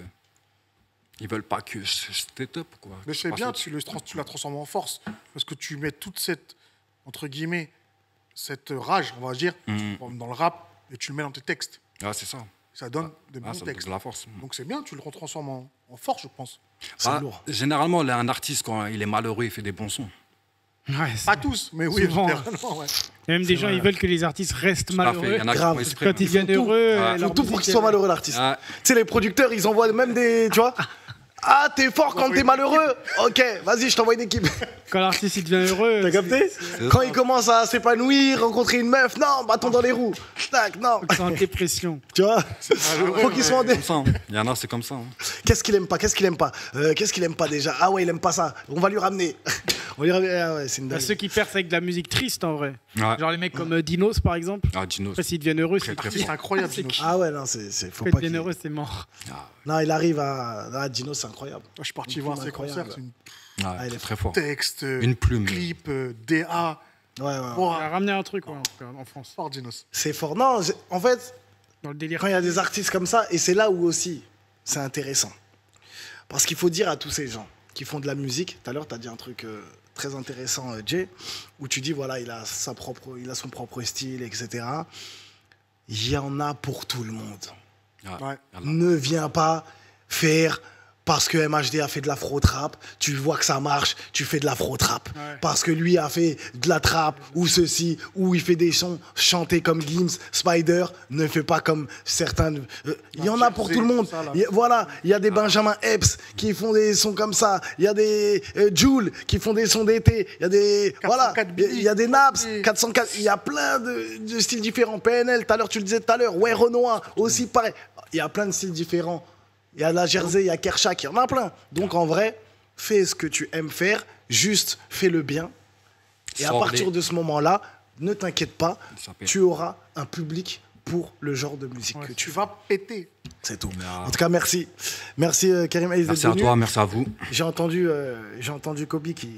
[SPEAKER 2] ils veulent pas que je step up, quoi.
[SPEAKER 5] Mais c'est bien, tu, le, tu la transformes en force. Parce que tu mets toute cette, entre guillemets, cette rage, on va dire, mm. dans le rap, et tu le mets dans tes textes.
[SPEAKER 2] Ah, c'est ça.
[SPEAKER 5] Ça donne
[SPEAKER 2] ah,
[SPEAKER 5] des bons
[SPEAKER 2] ah, ça
[SPEAKER 5] textes.
[SPEAKER 2] De la force.
[SPEAKER 5] Donc c'est bien, tu le retransformes en, en force, je pense.
[SPEAKER 2] Ah, généralement, là, un artiste, quand il est malheureux, il fait des bons sons.
[SPEAKER 6] Ouais,
[SPEAKER 5] pas tous, mais oui,
[SPEAKER 6] souvent.
[SPEAKER 5] Ouais.
[SPEAKER 6] Il y a même des gens, vrai. Ils veulent que les artistes restent
[SPEAKER 2] tout
[SPEAKER 6] malheureux.
[SPEAKER 2] Il y en a
[SPEAKER 6] grave.
[SPEAKER 2] Qui
[SPEAKER 6] quand ils viennent heureux.
[SPEAKER 1] Ils font tout pour qu'ils soient malheureux, l'artiste. Ah. Tu sais, les producteurs, ils envoient même des. Tu vois. Ah, t'es fort quand t'es malheureux. Ok, vas-y, je t'envoie une équipe.
[SPEAKER 6] Quand l'artiste il devient heureux.
[SPEAKER 1] T'as capté? Quand il commence à s'épanouir, rencontrer une meuf, non, bâton dans les roues. Tac, non.
[SPEAKER 6] C'est en dépression.
[SPEAKER 1] Tu vois? Faut qu'il soit en dépression.
[SPEAKER 2] Il y en a, c'est comme ça. Hein.
[SPEAKER 1] Qu'est-ce qu'il aime pas? Qu'est-ce qu'il aime pas? euh, Qu'est-ce qu'il aime pas déjà? Ah ouais, il aime pas ça. On va lui ramener. On va lui ramener. Ah ouais, c'est une dingue.
[SPEAKER 6] Ceux qui percent avec de la musique triste en vrai.
[SPEAKER 2] Ouais.
[SPEAKER 6] Genre les mecs comme euh, Dinos par exemple.
[SPEAKER 2] Ah, Dinos.
[SPEAKER 6] Après, s'ils deviennent heureux,
[SPEAKER 2] très,
[SPEAKER 6] c'est
[SPEAKER 2] très
[SPEAKER 5] incroyable. Dinos.
[SPEAKER 1] Ah ouais, non, c'est. Faut
[SPEAKER 6] pas.
[SPEAKER 1] Quand
[SPEAKER 6] ils deviennent heureux, c'est mort.
[SPEAKER 2] Ah.
[SPEAKER 1] Non, il arrive à. Ah, Dinos, c'est incroyable.
[SPEAKER 5] Je suis parti voir ses concerts. C'est une.
[SPEAKER 2] Ah, ah, il est très fort.
[SPEAKER 5] Texte,
[SPEAKER 2] une plume.
[SPEAKER 5] Clip, D A.
[SPEAKER 1] Ouais, ouais.
[SPEAKER 6] On a ramené un truc ouais, en France.
[SPEAKER 5] Fort Dinos.
[SPEAKER 1] C'est fort. Non, en fait,
[SPEAKER 6] dans le délire.
[SPEAKER 1] Quand il y a des artistes comme ça, et c'est là où aussi c'est intéressant. Parce qu'il faut dire à tous ces gens qui font de la musique, tout à l'heure, tu as dit un truc euh, très intéressant, euh, Jay, où tu dis, voilà, il a, sa propre, il a son propre style, et cetera. Il y en a pour tout le monde.
[SPEAKER 5] Ouais.
[SPEAKER 1] Ne viens pas faire... Parce que M H D a fait de l'afro-trap, tu vois que ça marche, tu fais de l'afro-trap. Ouais. Parce que lui a fait de la trap, ou ceci, ou il fait des sons chantés comme Gims, Spider, ne fait pas comme certains. Euh, il y en a pour tout le monde. Ça, il, voilà, il y a des Benjamin Epps qui font des sons comme ça. Il y a des euh, Jul qui font des sons d'été. Il y a des. Voilà, il y a des Naps, quatre cent quatre. Il y a plein de, de styles différents. P N L, tout à l'heure, tu le disais tout à l'heure. Ouais, Renoir, aussi pareil. Il y a plein de styles différents. Il y a la Jersey, il y a Kershak, il y en a plein. Donc en vrai, fais ce que tu aimes faire, juste fais-le bien. Et à partir de ce moment-là, ne t'inquiète pas, tu auras un public pour le genre de musique
[SPEAKER 5] ouais,
[SPEAKER 1] que tu,
[SPEAKER 5] tu vas péter.
[SPEAKER 1] C'est tout. En tout cas, merci. Merci euh, Karim Aziz.
[SPEAKER 2] Merci à toi, merci à vous.
[SPEAKER 1] J'ai entendu, euh, j'ai entendu Kobe qui...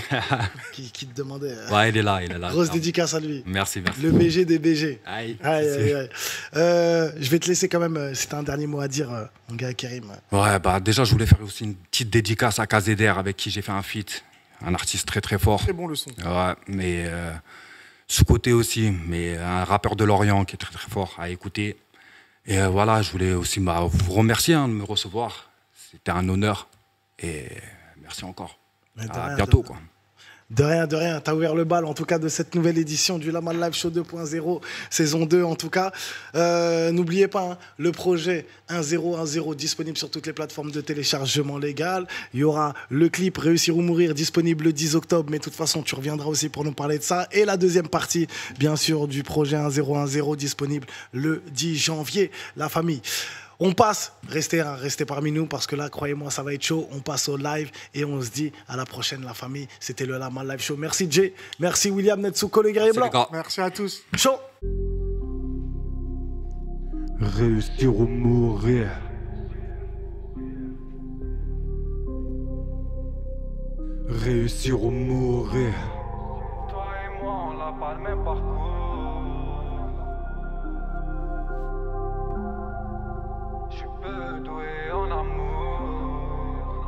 [SPEAKER 1] qui, qui te demandait.
[SPEAKER 2] Ouais, il est là, il est là.
[SPEAKER 1] Grosse dédicace à lui.
[SPEAKER 2] Merci, merci.
[SPEAKER 1] Le B G des B G.
[SPEAKER 2] Aïe.
[SPEAKER 1] Aïe, aïe, aïe. Euh, je vais te laisser quand même, si tu as un dernier mot à dire, euh, mon gars Karim.
[SPEAKER 2] Ouais, bah déjà, je voulais faire aussi une petite dédicace à K Z R avec qui j'ai fait un feat. Un artiste très, très fort.
[SPEAKER 5] Très bon le son.
[SPEAKER 2] Ouais, mais euh, sous-côté aussi, mais un rappeur de Lorient qui est très, très fort à écouter. Et euh, voilà, je voulais aussi bah, vous remercier hein, de me recevoir. C'était un honneur. Et merci encore. À rien, bientôt, quoi.
[SPEAKER 1] De rien, de rien. T'as ouvert le bal, en tout cas, de cette nouvelle édition du Lamal Live Show deux point zéro, saison deux, en tout cas. Euh, N'oubliez pas, hein, le projet un zéro un zéro disponible sur toutes les plateformes de téléchargement légal. Il y aura le clip Réussir ou Mourir disponible le dix octobre, mais de toute façon, tu reviendras aussi pour nous parler de ça. Et la deuxième partie, bien sûr, du projet un zéro un zéro disponible le dix janvier. La famille. On passe, restez, restez parmi nous parce que là, croyez-moi, ça va être chaud. On passe au live et on se dit à la prochaine, la famille. C'était le Lamal Live Show. Merci Jay, merci William Netsuko, les gars blancs.
[SPEAKER 5] Merci à tous.
[SPEAKER 1] Chaud.
[SPEAKER 3] Réussir ou mourir. Réussir ou mourir.
[SPEAKER 7] Toi et moi, on n'a pas le même parcours. Peu doué en amour.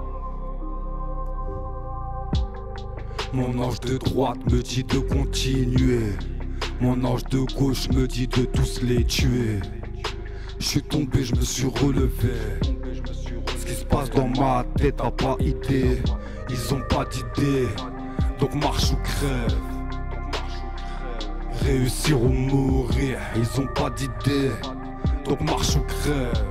[SPEAKER 3] Mon ange de droite me dit de continuer. Mon ange de gauche me dit de tous les tuer. Je suis tombé, je me suis relevé. Ce qui se passe dans ma tête, t'as pas idée. Ils ont pas d'idée, donc marche ou crève. Réussir ou mourir, ils ont pas d'idée, donc marche ou crève.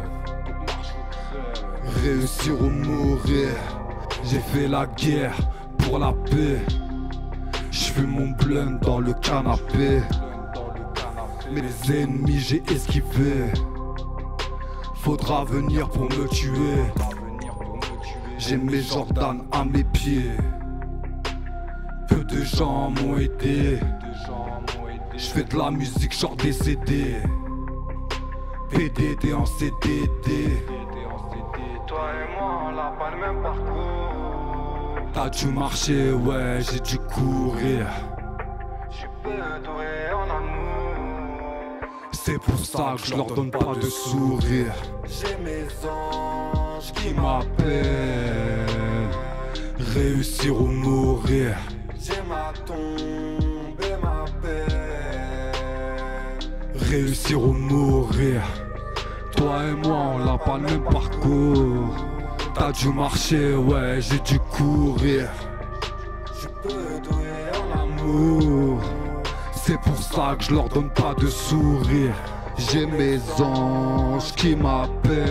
[SPEAKER 3] Réussir ou mourir, j'ai fait la guerre pour la paix. J'fume mon blunt dans le canapé. Mes ennemis j'ai esquivé. Faudra venir pour me tuer. J'ai mes Jordan à mes pieds. Peu de gens m'ont aidé. J'fais de la musique genre décédé. P D D en C D D.
[SPEAKER 7] Toi et moi, on n'a pas le même parcours.
[SPEAKER 3] T'as dû marcher, ouais, j'ai dû courir.
[SPEAKER 7] J'suis peu doué en amour.
[SPEAKER 3] C'est pour ça que je leur donne pas de sourire.
[SPEAKER 4] J'ai mes anges
[SPEAKER 3] Qui m'appelle réussir ou mourir.
[SPEAKER 4] J'ai ma tombe et ma paix.
[SPEAKER 3] Réussir ou mourir. Toi et moi on n'a pas le même parcours. T'as dû marcher, ouais, j'ai dû courir.
[SPEAKER 4] Je peux doué en
[SPEAKER 3] Amour. C'est pour ça que je leur donne pas de sourire. J'ai mes anges qui m'appellent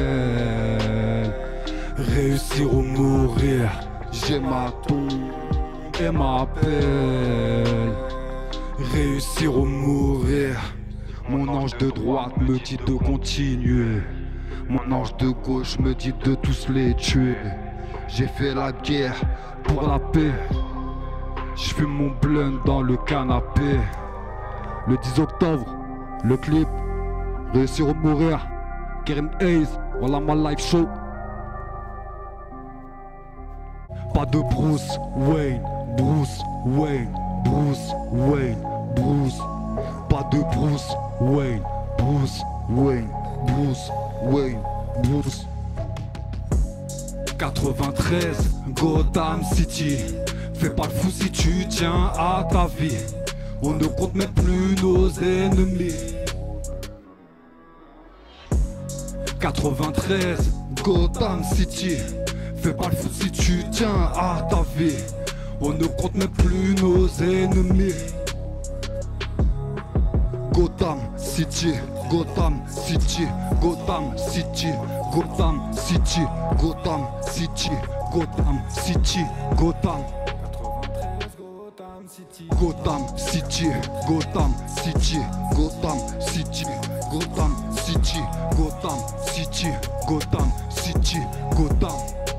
[SPEAKER 3] réussir ou mourir. J'ai ma tombe et m'appelle réussir ou mourir. Mon ange de droite me dit de continuer. Mon ange de gauche me dit de tous les tuer. J'ai fait la guerre pour la paix. Je fume mon blunt dans le canapé. Le dix octobre, le clip réussir ou mourir. Karim Hayes, voilà ma live show. Pas de Bruce Wayne, Bruce Wayne, Bruce Wayne, Bruce. Pas de Bruce Wayne, Bruce Wayne, Bruce Wayne, Bruce. quatre-vingt-treize, Gotham City. Fais pas le fou si tu tiens à ta vie. On ne compte même plus nos ennemis. quatre-vingt-treize, Gotham City. Fais pas le fou si tu tiens à ta vie. On ne compte même plus nos ennemis. Gotham City, Gotham City, Gotham City, Gotham City, Gotham City, Gotham City, Gotham. Gotham City, Gotham City, Gotham City, Gotham City, Gotham City, Gotham City, Gotham.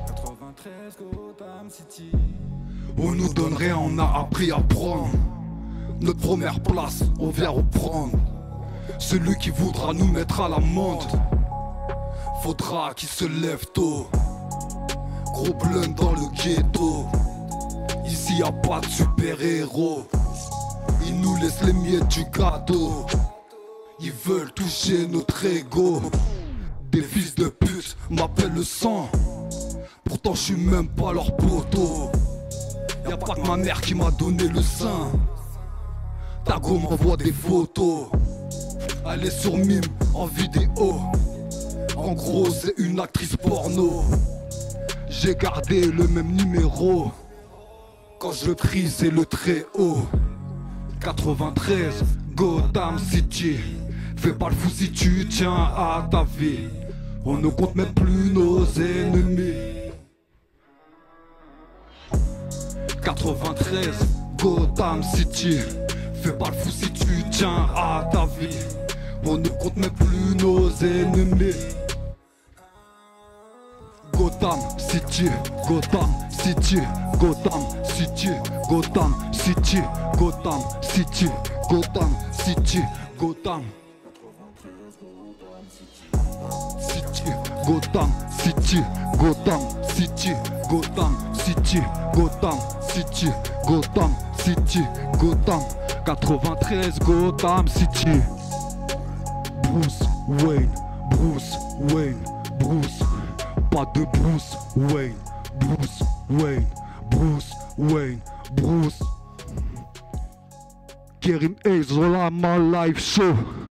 [SPEAKER 3] On nous donne rien, on a appris à prendre. Notre première place, on vient reprendre. Celui qui voudra nous mettre à l'amende, faudra qu'il se lève tôt. Gros blunt dans le ghetto. Ici y a pas de super-héros. Ils nous laissent les miettes du gâteau. Ils veulent toucher notre ego. Des fils de pute m'appellent le sang. Pourtant je suis même pas leur poteau. Y'a pas que ma mère qui m'a donné le sein. Ta go m'envoie des photos. Elle est sur mime en vidéo. En gros c'est une actrice porno. J'ai gardé le même numéro. Quand je prie c'est le très haut. quatre-vingt-treize, Gotham City. Fais pas le fou si tu tiens à ta vie. On ne compte même plus nos ennemis. quatre-vingt-treize, Gotham City. Fais pas le fou si tu tiens à ta vie. On ne compte même plus nos ennemis. Gotham City, Gotham City, Gotham City, Gotham City, Gotham City, Gotham City, Gotham City, Gotham City, Gotham City, Gotham City, Gotham City, Gotham City, Gotham quatre-vingt-treize, Gotham City. Bruce Wayne, Bruce Wayne, Bruce. Pas de Bruce Wayne, Bruce Wayne, Bruce Wayne, Bruce. Karim Hayes, voilà ma live show.